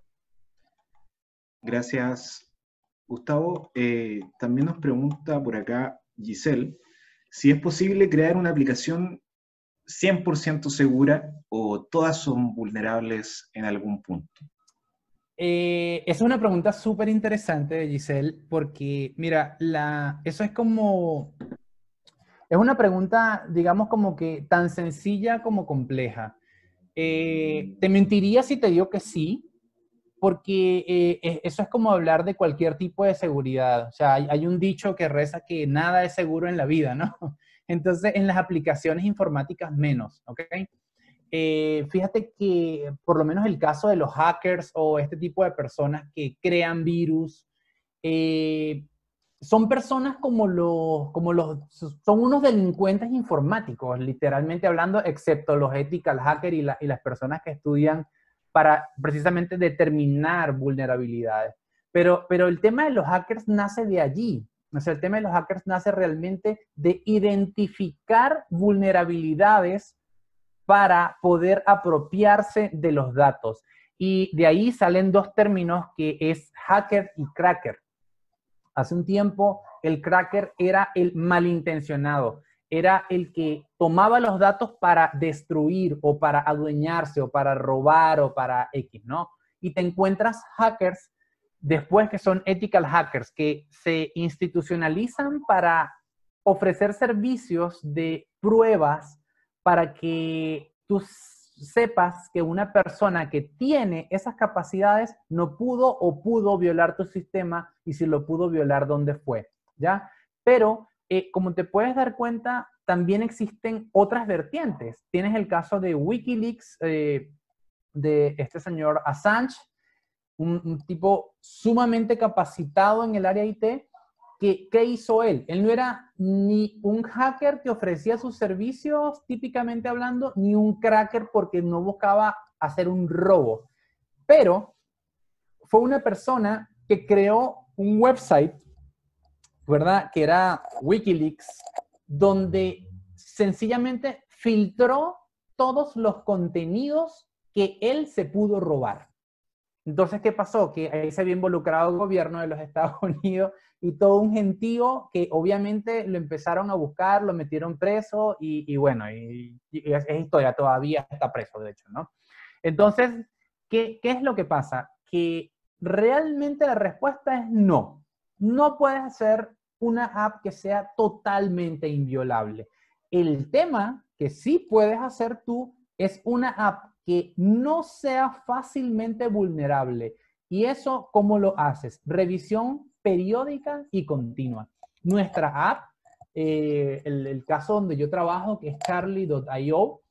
B: Gracias, Gustavo. También nos pregunta por acá Giselle, si es posible crear una aplicación 100% segura o todas son vulnerables en algún punto.
A: Es una pregunta súper interesante, Giselle, porque mira, eso es como, es una pregunta, digamos, como que tan sencilla como compleja. Te mentiría si te digo que sí, porque eso es como hablar de cualquier tipo de seguridad. O sea, hay un dicho que reza que nada es seguro en la vida, ¿no? Entonces, en las aplicaciones informáticas menos, ¿ok? Fíjate que por lo menos el caso de los hackers o este tipo de personas que crean virus, eh, son personas son unos delincuentes informáticos, literalmente hablando, excepto los ethical hackers y las personas que estudian para precisamente determinar vulnerabilidades. Pero el tema de los hackers nace de allí. O sea, el tema de los hackers nace realmente de identificar vulnerabilidades para poder apropiarse de los datos. Y de ahí salen dos términos, que es hacker y cracker. Hace un tiempo el cracker era el malintencionado, era el que tomaba los datos para destruir o para adueñarse o para robar o para X, ¿no? Y te encuentras hackers después, que son ethical hackers, que se institucionalizan para ofrecer servicios de pruebas para que tú sepas que una persona que tiene esas capacidades no pudo o pudo violar tu sistema, y si lo pudo violar, ¿dónde fue? ¿Ya? Pero, como te puedes dar cuenta, también existen otras vertientes. Tienes el caso de Wikileaks, de este señor Assange, un tipo sumamente capacitado en el área IT. ¿Qué hizo él? Él no era ni un hacker que ofrecía sus servicios, típicamente hablando, ni un cracker porque no buscaba hacer un robo. Pero fue una persona que creó un website, ¿verdad? Que era Wikileaks, donde sencillamente filtró todos los contenidos que él se pudo robar. Entonces, ¿qué pasó? Que ahí se había involucrado el gobierno de los Estados Unidos y todo un gentío que obviamente lo empezaron a buscar, lo metieron preso y bueno, y es historia, todavía está preso, de hecho, ¿no? Entonces, ¿qué es lo que pasa? Que realmente la respuesta es no. No puedes hacer una app que sea totalmente inviolable. El tema que sí puedes hacer tú es una app que no sea fácilmente vulnerable. ¿Y eso cómo lo haces? Revisión periódica y continua. Nuestra app, el caso donde yo trabajo, que es Charlie.io,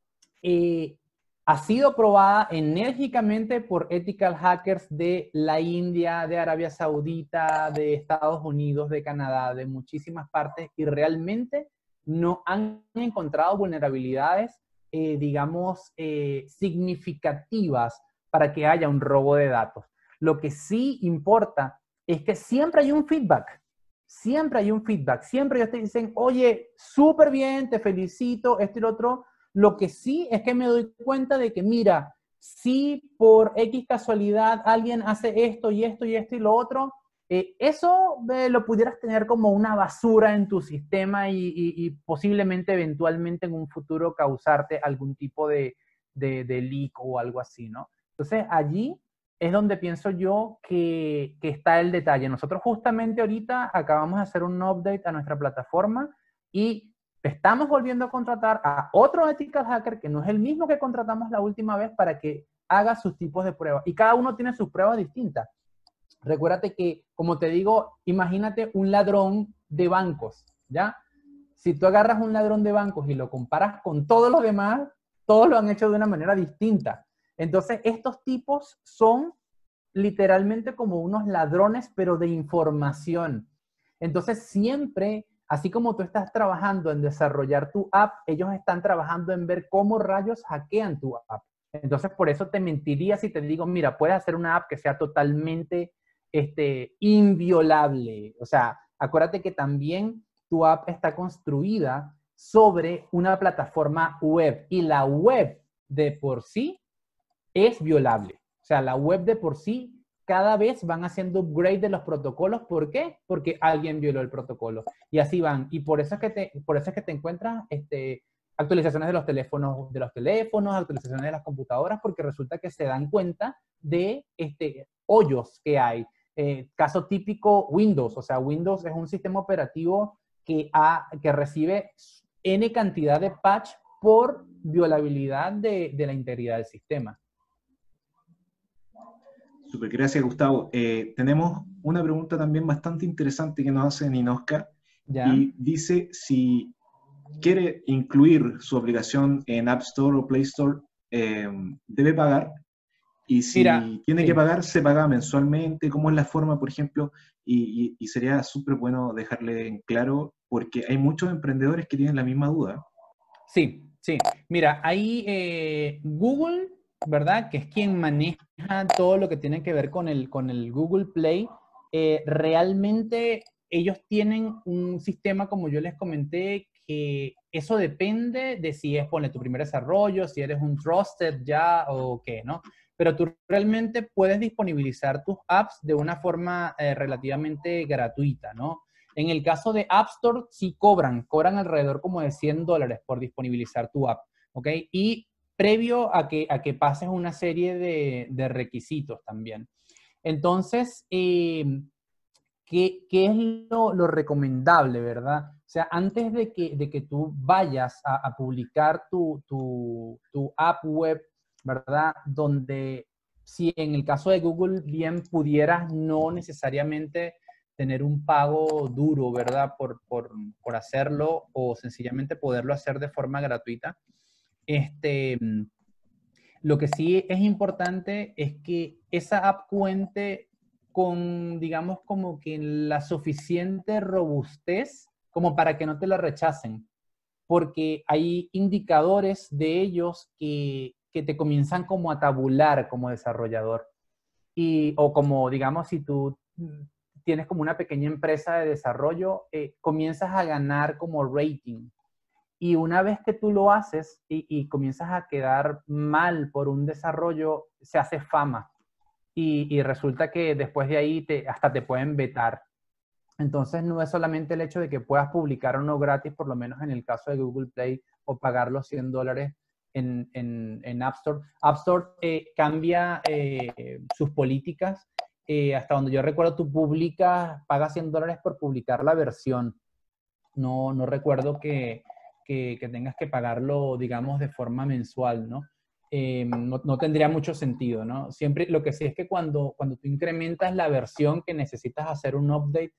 A: ha sido probada enérgicamente por ethical hackers de la India, de Arabia Saudita, de Estados Unidos, de Canadá, de muchísimas partes, y realmente no han encontrado vulnerabilidades, digamos, significativas para que haya un robo de datos. Lo que sí importa es que siempre hay un feedback. Siempre hay un feedback. Siempre ellos te dicen, oye, súper bien, te felicito, esto y lo otro. Lo que sí es que me doy cuenta de que, mira, si por X casualidad alguien hace esto y esto y esto y lo otro, eso lo pudieras tener como una basura en tu sistema y posiblemente eventualmente en un futuro causarte algún tipo de leak o algo así, ¿no? Entonces allí es donde pienso yo que está el detalle. Nosotros justamente ahorita acabamos de hacer un update a nuestra plataforma y estamos volviendo a contratar a otro ethical hacker que no es el mismo que contratamos la última vez para que haga sus tipos de pruebas. Y cada uno tiene sus pruebas distintas. Recuérdate que, como te digo, imagínate un ladrón de bancos, ¿ya? Si tú agarras un ladrón de bancos y lo comparas con todos los demás, todos lo han hecho de una manera distinta. Entonces, estos tipos son literalmente como unos ladrones, pero de información. Entonces, siempre, así como tú estás trabajando en desarrollar tu app, ellos están trabajando en ver cómo rayos hackean tu app. Entonces, por eso te mentiría si te digo, mira, puedes hacer una app que sea totalmente inviolable. O sea, acuérdate que también tu app está construida sobre una plataforma web y la web de por sí es violable. O sea, la web de por sí cada vez van haciendo upgrade de los protocolos. ¿Por qué? Porque alguien violó el protocolo. Y así van. Y por eso es que te encuentras actualizaciones de los teléfonos, actualizaciones de las computadoras, porque resulta que se dan cuenta de hoyos que hay. Caso típico, Windows. O sea, Windows es un sistema operativo que recibe N cantidad de patch por violabilidad de la integridad del sistema.
B: Súper, gracias Gustavo. Tenemos una pregunta también bastante interesante que nos hace Ninoska y dice si quiere incluir su aplicación en App Store o Play Store, debe pagar, y si tiene que pagar, se paga mensualmente. ¿Cómo es la forma, por ejemplo? Y sería súper bueno dejarle en claro, porque hay muchos emprendedores que tienen la misma duda.
A: Sí. Mira, ahí Google, ¿verdad? Que es quien maneja todo lo que tiene que ver con el Google Play. Realmente ellos tienen un sistema, como yo les comenté, que eso depende de si es, ponle, tu primer desarrollo, si eres un trusted ya o qué, ¿no? Pero tú realmente puedes disponibilizar tus apps de una forma relativamente gratuita, ¿no? En el caso de App Store, sí cobran alrededor como de $100 por disponibilizar tu app, ¿ok? Y previo a que pases una serie de requisitos también. Entonces, ¿qué es lo recomendable, verdad? O sea, antes de que tú vayas a publicar tu app web, ¿verdad? Donde si en el caso de Google bien pudieras no necesariamente tener un pago duro, ¿verdad? Por hacerlo o sencillamente poderlo hacer de forma gratuita. Lo que sí es importante es que esa app cuente con, digamos, como que la suficiente robustez como para que no te la rechacen, porque hay indicadores de ellos que te comienzan como a tabular como desarrollador. O como, digamos, si tú tienes como una pequeña empresa de desarrollo, comienzas a ganar como rating. Y una vez que tú lo haces y comienzas a quedar mal por un desarrollo, se hace fama. Y resulta que después de ahí hasta te pueden vetar. Entonces no es solamente el hecho de que puedas publicar uno gratis, por lo menos en el caso de Google Play, o pagar los $100 en App Store. App Store cambia sus políticas. Hasta donde yo recuerdo, tú pagas $100 por publicar la versión. No recuerdo que tengas que pagarlo, digamos, de forma mensual, ¿no? No tendría mucho sentido, ¿no? Siempre, lo que sí es que cuando tú incrementas la versión que necesitas hacer un update,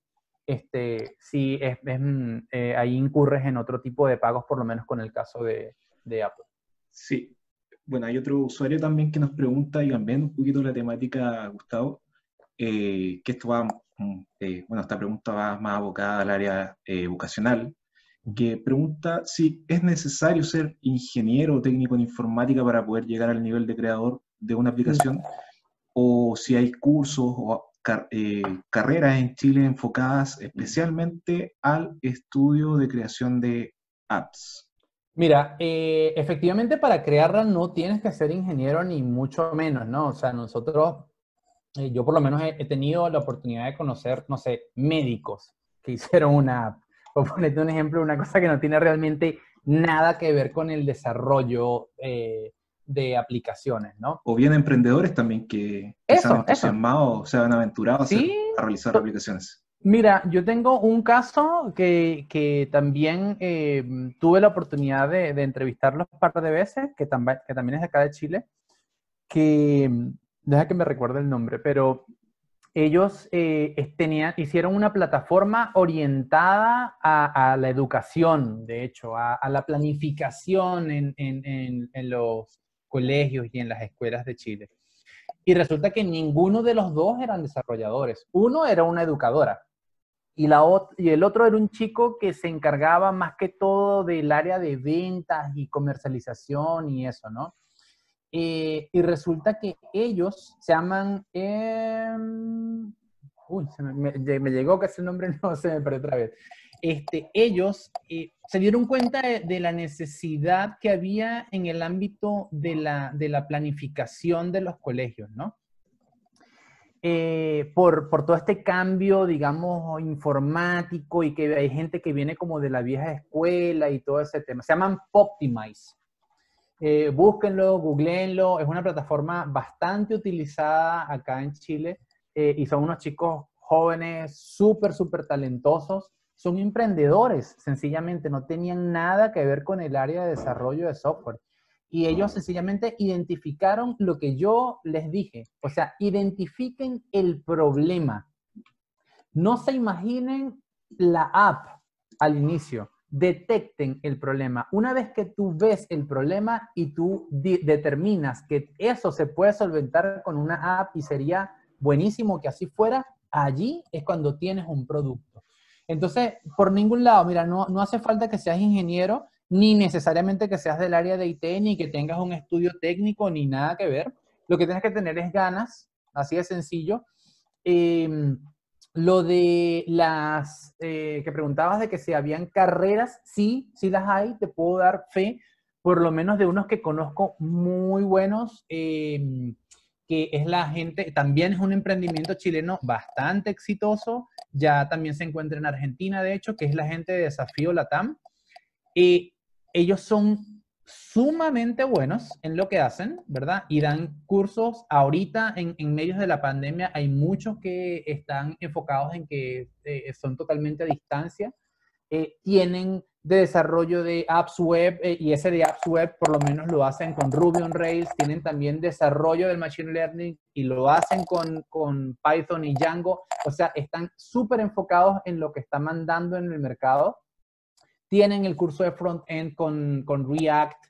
A: sí, ahí incurres en otro tipo de pagos, por lo menos con el caso de Apple.
B: Sí. Bueno, hay otro usuario también que nos pregunta, y cambiando un poquito la temática, Gustavo, que esto va, bueno, esta pregunta va más abocada al área vocacional, que pregunta si es necesario ser ingeniero o técnico en informática para poder llegar al nivel de creador de una aplicación, o si hay cursos o carreras en Chile enfocadas especialmente al estudio de creación de apps.
A: Mira, efectivamente para crearla no tienes que ser ingeniero ni mucho menos, ¿no? O sea, nosotros, yo por lo menos he tenido la oportunidad de conocer, no sé, médicos que hicieron una app. Por ponerte un ejemplo, una cosa que no tiene realmente nada que ver con el desarrollo de aplicaciones, ¿no?
B: O bien emprendedores también que se han
A: Eso, eso.
B: entusiasmado, se han aventurado
A: Sí,
B: a realizar aplicaciones.
A: mira, yo tengo un caso que también tuve la oportunidad de entrevistarlos un par de veces, que también es de acá de Chile, que, deja que me recuerde el nombre, pero ellos hicieron una plataforma orientada a la educación, de hecho, a la planificación en los colegios y en las escuelas de Chile. Y resulta que ninguno de los dos eran desarrolladores. Uno era una educadora y el otro era un chico que se encargaba más que todo del área de ventas y comercialización y eso, ¿no? Y resulta que ellos se llaman... uy, me llegó casi el nombre, no se me perdió otra vez. Ellos se dieron cuenta de la necesidad que había en el ámbito de la planificación de los colegios, ¿no? Por todo este cambio, digamos, informático y que hay gente que viene como de la vieja escuela y todo ese tema. Se llaman Poptimize. Búsquenlo, googleenlo. Es una plataforma bastante utilizada acá en Chile y son unos chicos jóvenes súper, súper talentosos. Son emprendedores, sencillamente. No tenían nada que ver con el área de desarrollo de software. Y ellos sencillamente identificaron lo que yo les dije. O sea, identifiquen el problema. No se imaginen la app al inicio. Detecten el problema. Una vez que tú ves el problema y tú determinas que eso se puede solventar con una app y sería buenísimo que así fuera, allí es cuando tienes un producto. Entonces, por ningún lado, mira, no hace falta que seas ingeniero, ni necesariamente que seas del área de IT, ni que tengas un estudio técnico, ni nada que ver. Lo que tienes que tener es ganas, así de sencillo. Lo de las que preguntabas de que si habían carreras, sí, sí las hay, te puedo dar fe, por lo menos de unos que conozco muy buenos, que es la gente, también es un emprendimiento chileno bastante exitoso, ya también se encuentra en Argentina, de hecho, que es la gente de Desafío Latam. Ellos son sumamente buenos en lo que hacen, ¿verdad? Y dan cursos. Ahorita, en medios de la pandemia, hay muchos que están enfocados en que son totalmente a distancia. Tienen de desarrollo de apps web y ese de apps web por lo menos lo hacen con Ruby on Rails. Tienen también desarrollo del Machine Learning y lo hacen con Python y Django. O sea, están súper enfocados en lo que está mandando en el mercado. Tienen el curso de front-end con React.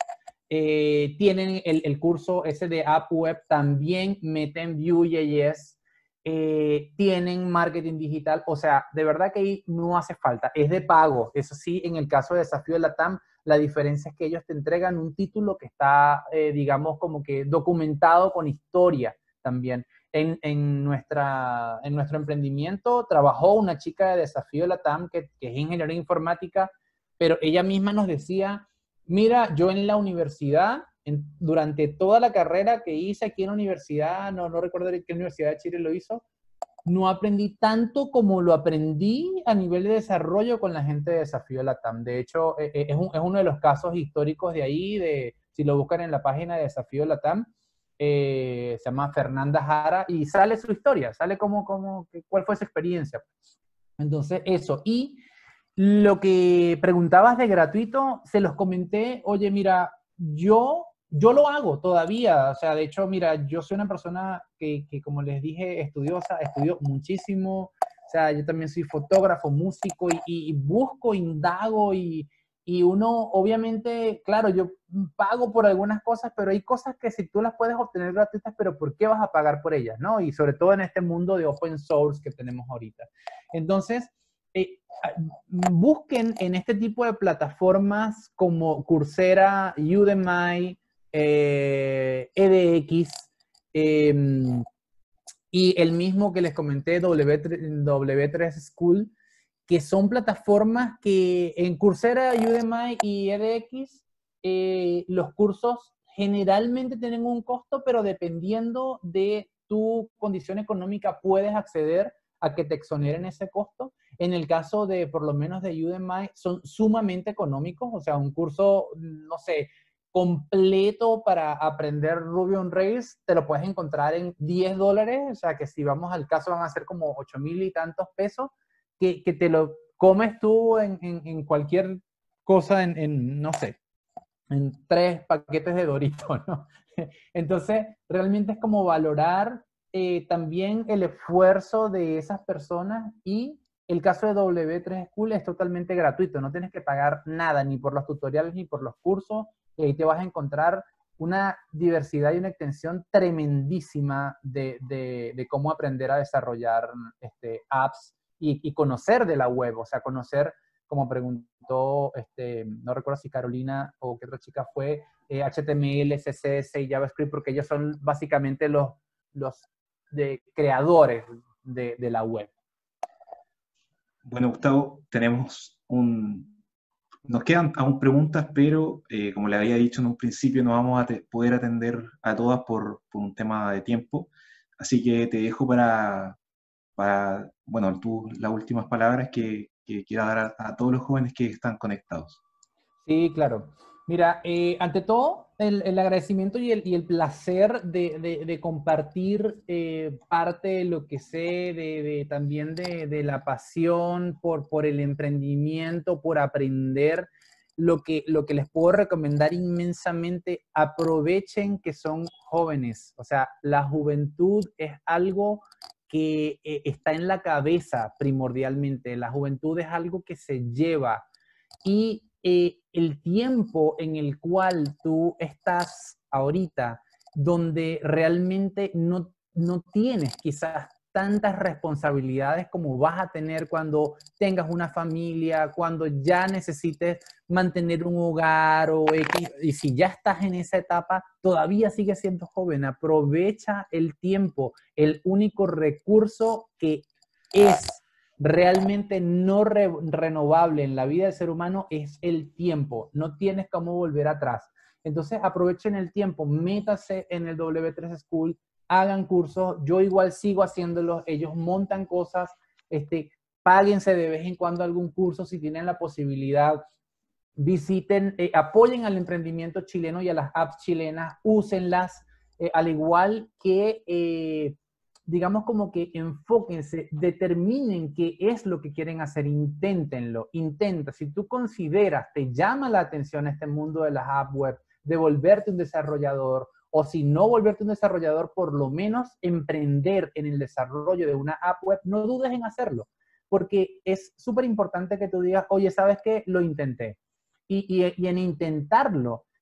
A: tienen el curso ese de App Web, también meten Vue.js, tienen marketing digital, o sea, de verdad que ahí no hace falta, es de pago. Eso sí, en el caso de Desafío de LATAM, la diferencia es que ellos te entregan un título que está, digamos, como que documentado con historia también. En nuestro emprendimiento trabajó una chica de Desafío de LATAM que es ingeniera informática, pero ella misma nos decía, mira, yo en la universidad, durante toda la carrera que hice aquí en la universidad, no recuerdo qué universidad de Chile lo hizo, no aprendí tanto como lo aprendí a nivel de desarrollo con la gente de Desafío Latam. De hecho, es uno de los casos históricos de ahí, si lo buscan en la página de Desafío Latam, se llama Fernanda Jara y sale su historia, sale cuál fue su experiencia. Entonces, eso. Y lo que preguntabas de gratuito, se los comenté, oye, mira, yo lo hago todavía, o sea, de hecho, mira, yo soy una persona que como les dije, estudiosa, estudio muchísimo, o sea, yo también soy fotógrafo, músico y busco, indago y uno, obviamente, claro, yo pago por algunas cosas, pero hay cosas que si tú las puedes obtener gratuitas, pero ¿por qué vas a pagar por ellas, no? Y sobre todo en este mundo de open source que tenemos ahorita. Entonces, busquen en este tipo de plataformas como Coursera, Udemy, edX, y el mismo que les comenté, W3 School, que son plataformas que en Coursera, Udemy y edX, los cursos generalmente tienen un costo, pero dependiendo de tu condición económica puedes acceder a que te exoneren ese costo. En el caso de, por lo menos de Udemy, son sumamente económicos, o sea, un curso, no sé, completo para aprender Ruby on Rails, te lo puedes encontrar en $10, o sea, que si vamos al caso van a ser como 8,000 y tantos pesos, que te lo comes tú en cualquier cosa, no sé, en 3 paquetes de Doritos, ¿no? Entonces, realmente es como valorar también el esfuerzo de esas personas y el caso de W3 School es totalmente gratuito, no tienes que pagar nada, ni por los tutoriales ni por los cursos, y ahí te vas a encontrar una diversidad y una extensión tremendísima de cómo aprender a desarrollar apps y conocer de la web, o sea, conocer, como preguntó, no recuerdo si Carolina o qué otra chica fue, HTML, CSS y JavaScript, porque ellos son básicamente los creadores de la web.
B: Bueno, Gustavo, nos quedan aún preguntas, pero como le había dicho en un principio, no vamos a poder atender a todas por un tema de tiempo. Así que te dejo bueno, tú las últimas palabras que quieras dar a todos los jóvenes que están conectados.
A: Sí, claro. Mira, ante todo, el agradecimiento y el placer de compartir parte de lo que sé, también de la pasión por el emprendimiento, por aprender. Lo que les puedo recomendar inmensamente, aprovechen que son jóvenes. O sea, la juventud es algo que está en la cabeza primordialmente. La juventud es algo que se lleva y el tiempo en el cual tú estás ahorita, donde realmente no tienes quizás tantas responsabilidades como vas a tener cuando tengas una familia, cuando ya necesites mantener un hogar o X, y si ya estás en esa etapa, todavía sigues siendo joven, aprovecha el tiempo, el único recurso que es realmente no renovable en la vida del ser humano es el tiempo. No tienes cómo volver atrás. Entonces aprovechen el tiempo, métase en el W3 School, hagan cursos. Yo igual sigo haciéndolos. Ellos montan cosas. Páguense de vez en cuando algún curso si tienen la posibilidad. Visiten, apoyen al emprendimiento chileno y a las apps chilenas, úsenlas, al igual que digamos como que enfóquense, determinen qué es lo que quieren hacer, inténtenlo, intenta. Si tú consideras, te llama la atención este mundo de las apps web, de volverte un desarrollador, o si no volverte un desarrollador, por lo menos emprender en el desarrollo de una app web, no dudes en hacerlo, porque es súper importante que tú digas, oye, ¿sabes qué? Lo intenté. Y en intentarlo,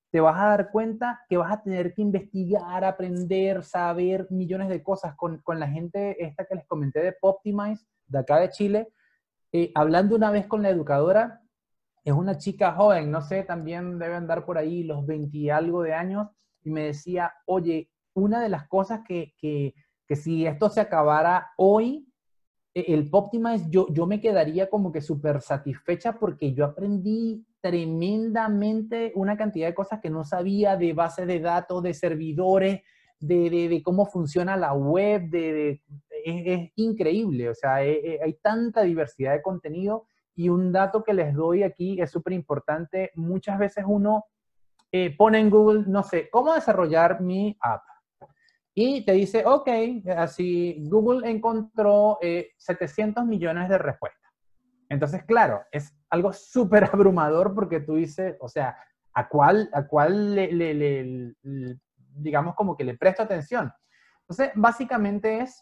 A: te vas a dar cuenta que vas a tener que investigar, aprender, saber millones de cosas con la gente esta que les comenté de Poptimize, de acá de Chile. Hablando una vez con la educadora, es una chica joven, no sé, también debe andar por ahí los 20 y algo de años, y me decía, oye, una de las cosas que si esto se acabara hoy, el Poptimize, yo me quedaría como que súper satisfecha porque yo aprendí tremendamente una cantidad de cosas que no sabía de bases de datos, de servidores, de cómo funciona la web, es increíble, o sea, hay tanta diversidad de contenido y un dato que les doy aquí es súper importante. Muchas veces uno pone en Google, no sé, ¿cómo desarrollar mi app? Y te dice, ok, así Google encontró 700 millones de respuestas. Entonces, claro, es algo súper abrumador porque tú dices, o sea, ¿a cuál digamos como que le presto atención? Entonces, básicamente es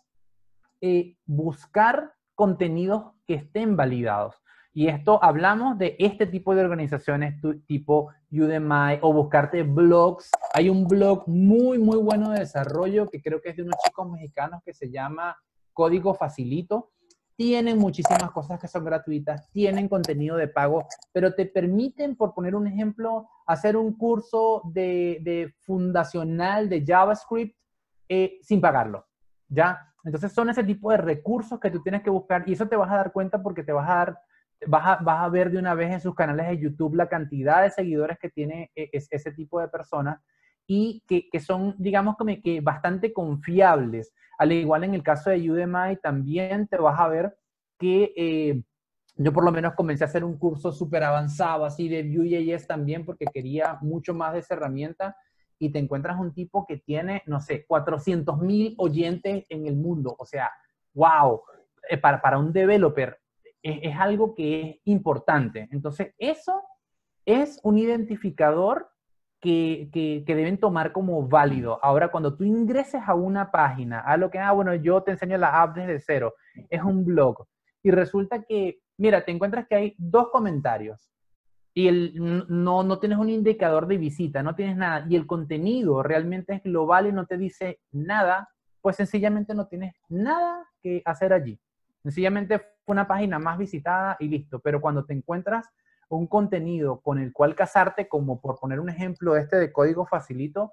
A: buscar contenidos que estén validados. Y esto hablamos de este tipo de organizaciones tipo Udemy o buscarte blogs. Hay un blog muy, muy bueno de desarrollo que creo que es de unos chicos mexicanos que se llama Código Facilito. Tienen muchísimas cosas que son gratuitas, tienen contenido de pago, pero te permiten, por poner un ejemplo, hacer un curso de fundacional de JavaScript sin pagarlo, ¿ya? Entonces son ese tipo de recursos que tú tienes que buscar y eso te vas a dar cuenta porque te vas a ver de una vez en sus canales de YouTube la cantidad de seguidores que tiene ese tipo de personas y que son, digamos, como que bastante confiables. Al igual en el caso de Udemy, también te vas a ver que yo por lo menos comencé a hacer un curso súper avanzado, así de Vue.js también, porque quería mucho más de esa herramienta y te encuentras un tipo que tiene, no sé, 400,000 oyentes en el mundo. O sea, wow, para un developer es algo que es importante. Entonces, eso es un identificador que deben tomar como válido. Ahora, cuando tú ingreses a una página, a lo que, bueno, yo te enseño la app desde cero, es un blog, y resulta que, mira, te encuentras que hay 2 comentarios, y no tienes un indicador de visita, no tienes nada, y el contenido realmente es global y no te dice nada, pues sencillamente no tienes nada que hacer allí. Sencillamente fue una página más visitada y listo. Pero cuando te encuentras un contenido con el cual casarte, como por poner un ejemplo este de Código Facilito,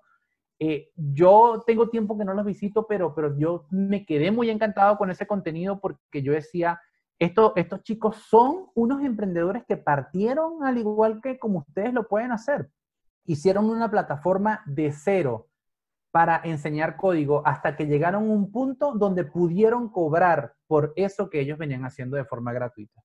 A: yo tengo tiempo que no los visito, pero yo me quedé muy encantado con ese contenido porque yo decía, estos chicos son unos emprendedores que partieron al igual que como ustedes lo pueden hacer. Hicieron una plataforma de cero para enseñar código hasta que llegaron a un punto donde pudieron cobrar por eso que ellos venían haciendo de forma gratuita.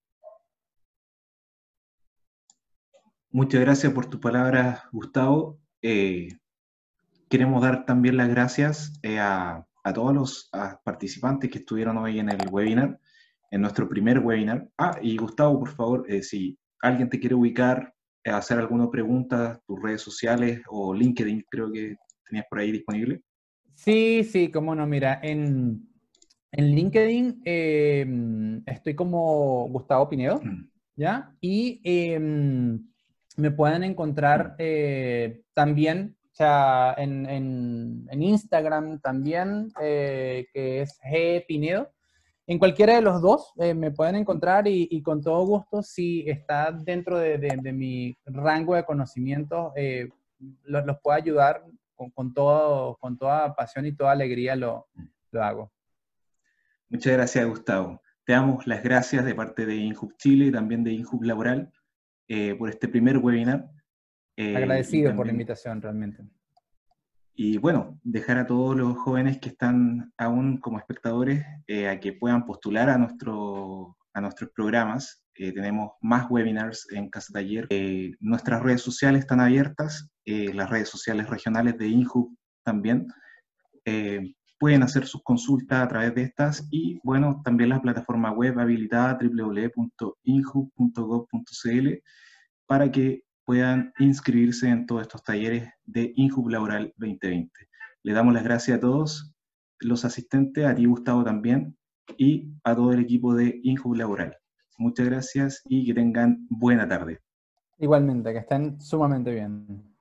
B: Muchas gracias por tus palabras, Gustavo. Queremos dar también las gracias a todos los participantes que estuvieron hoy en el webinar, en nuestro primer webinar. Y Gustavo, por favor, si alguien te quiere ubicar, hacer alguna pregunta, tus redes sociales o LinkedIn, creo que tenías por ahí disponible.
A: Sí, sí, cómo no, mira, en LinkedIn estoy como Gustavo Pinedo, ¿ya? Y me pueden encontrar también, o sea, en Instagram también, que es G Pinedo. En cualquiera de los dos me pueden encontrar y con todo gusto, si está dentro de mi rango de conocimientos, los puedo ayudar con toda pasión y toda alegría lo hago.
B: Muchas gracias, Gustavo. Te damos las gracias de parte de InHub Chile y también de InHub Laboral por este primer webinar.
A: Agradecido por la invitación, realmente.
B: Y bueno, dejar a todos los jóvenes que están aún como espectadores a que puedan postular a nuestros programas. Tenemos más webinars en Casa Taller. Nuestras redes sociales están abiertas, las redes sociales regionales de InHub también. Pueden hacer sus consultas a través de estas y bueno, también la plataforma web habilitada www.inhub.gov.cl para que puedan inscribirse en todos estos talleres de InHub Laboral 2020. Le damos las gracias a todos los asistentes, a ti Gustavo también, y a todo el equipo de InHub Laboral. Muchas gracias y que tengan buena tarde.
A: Igualmente, que estén sumamente bien.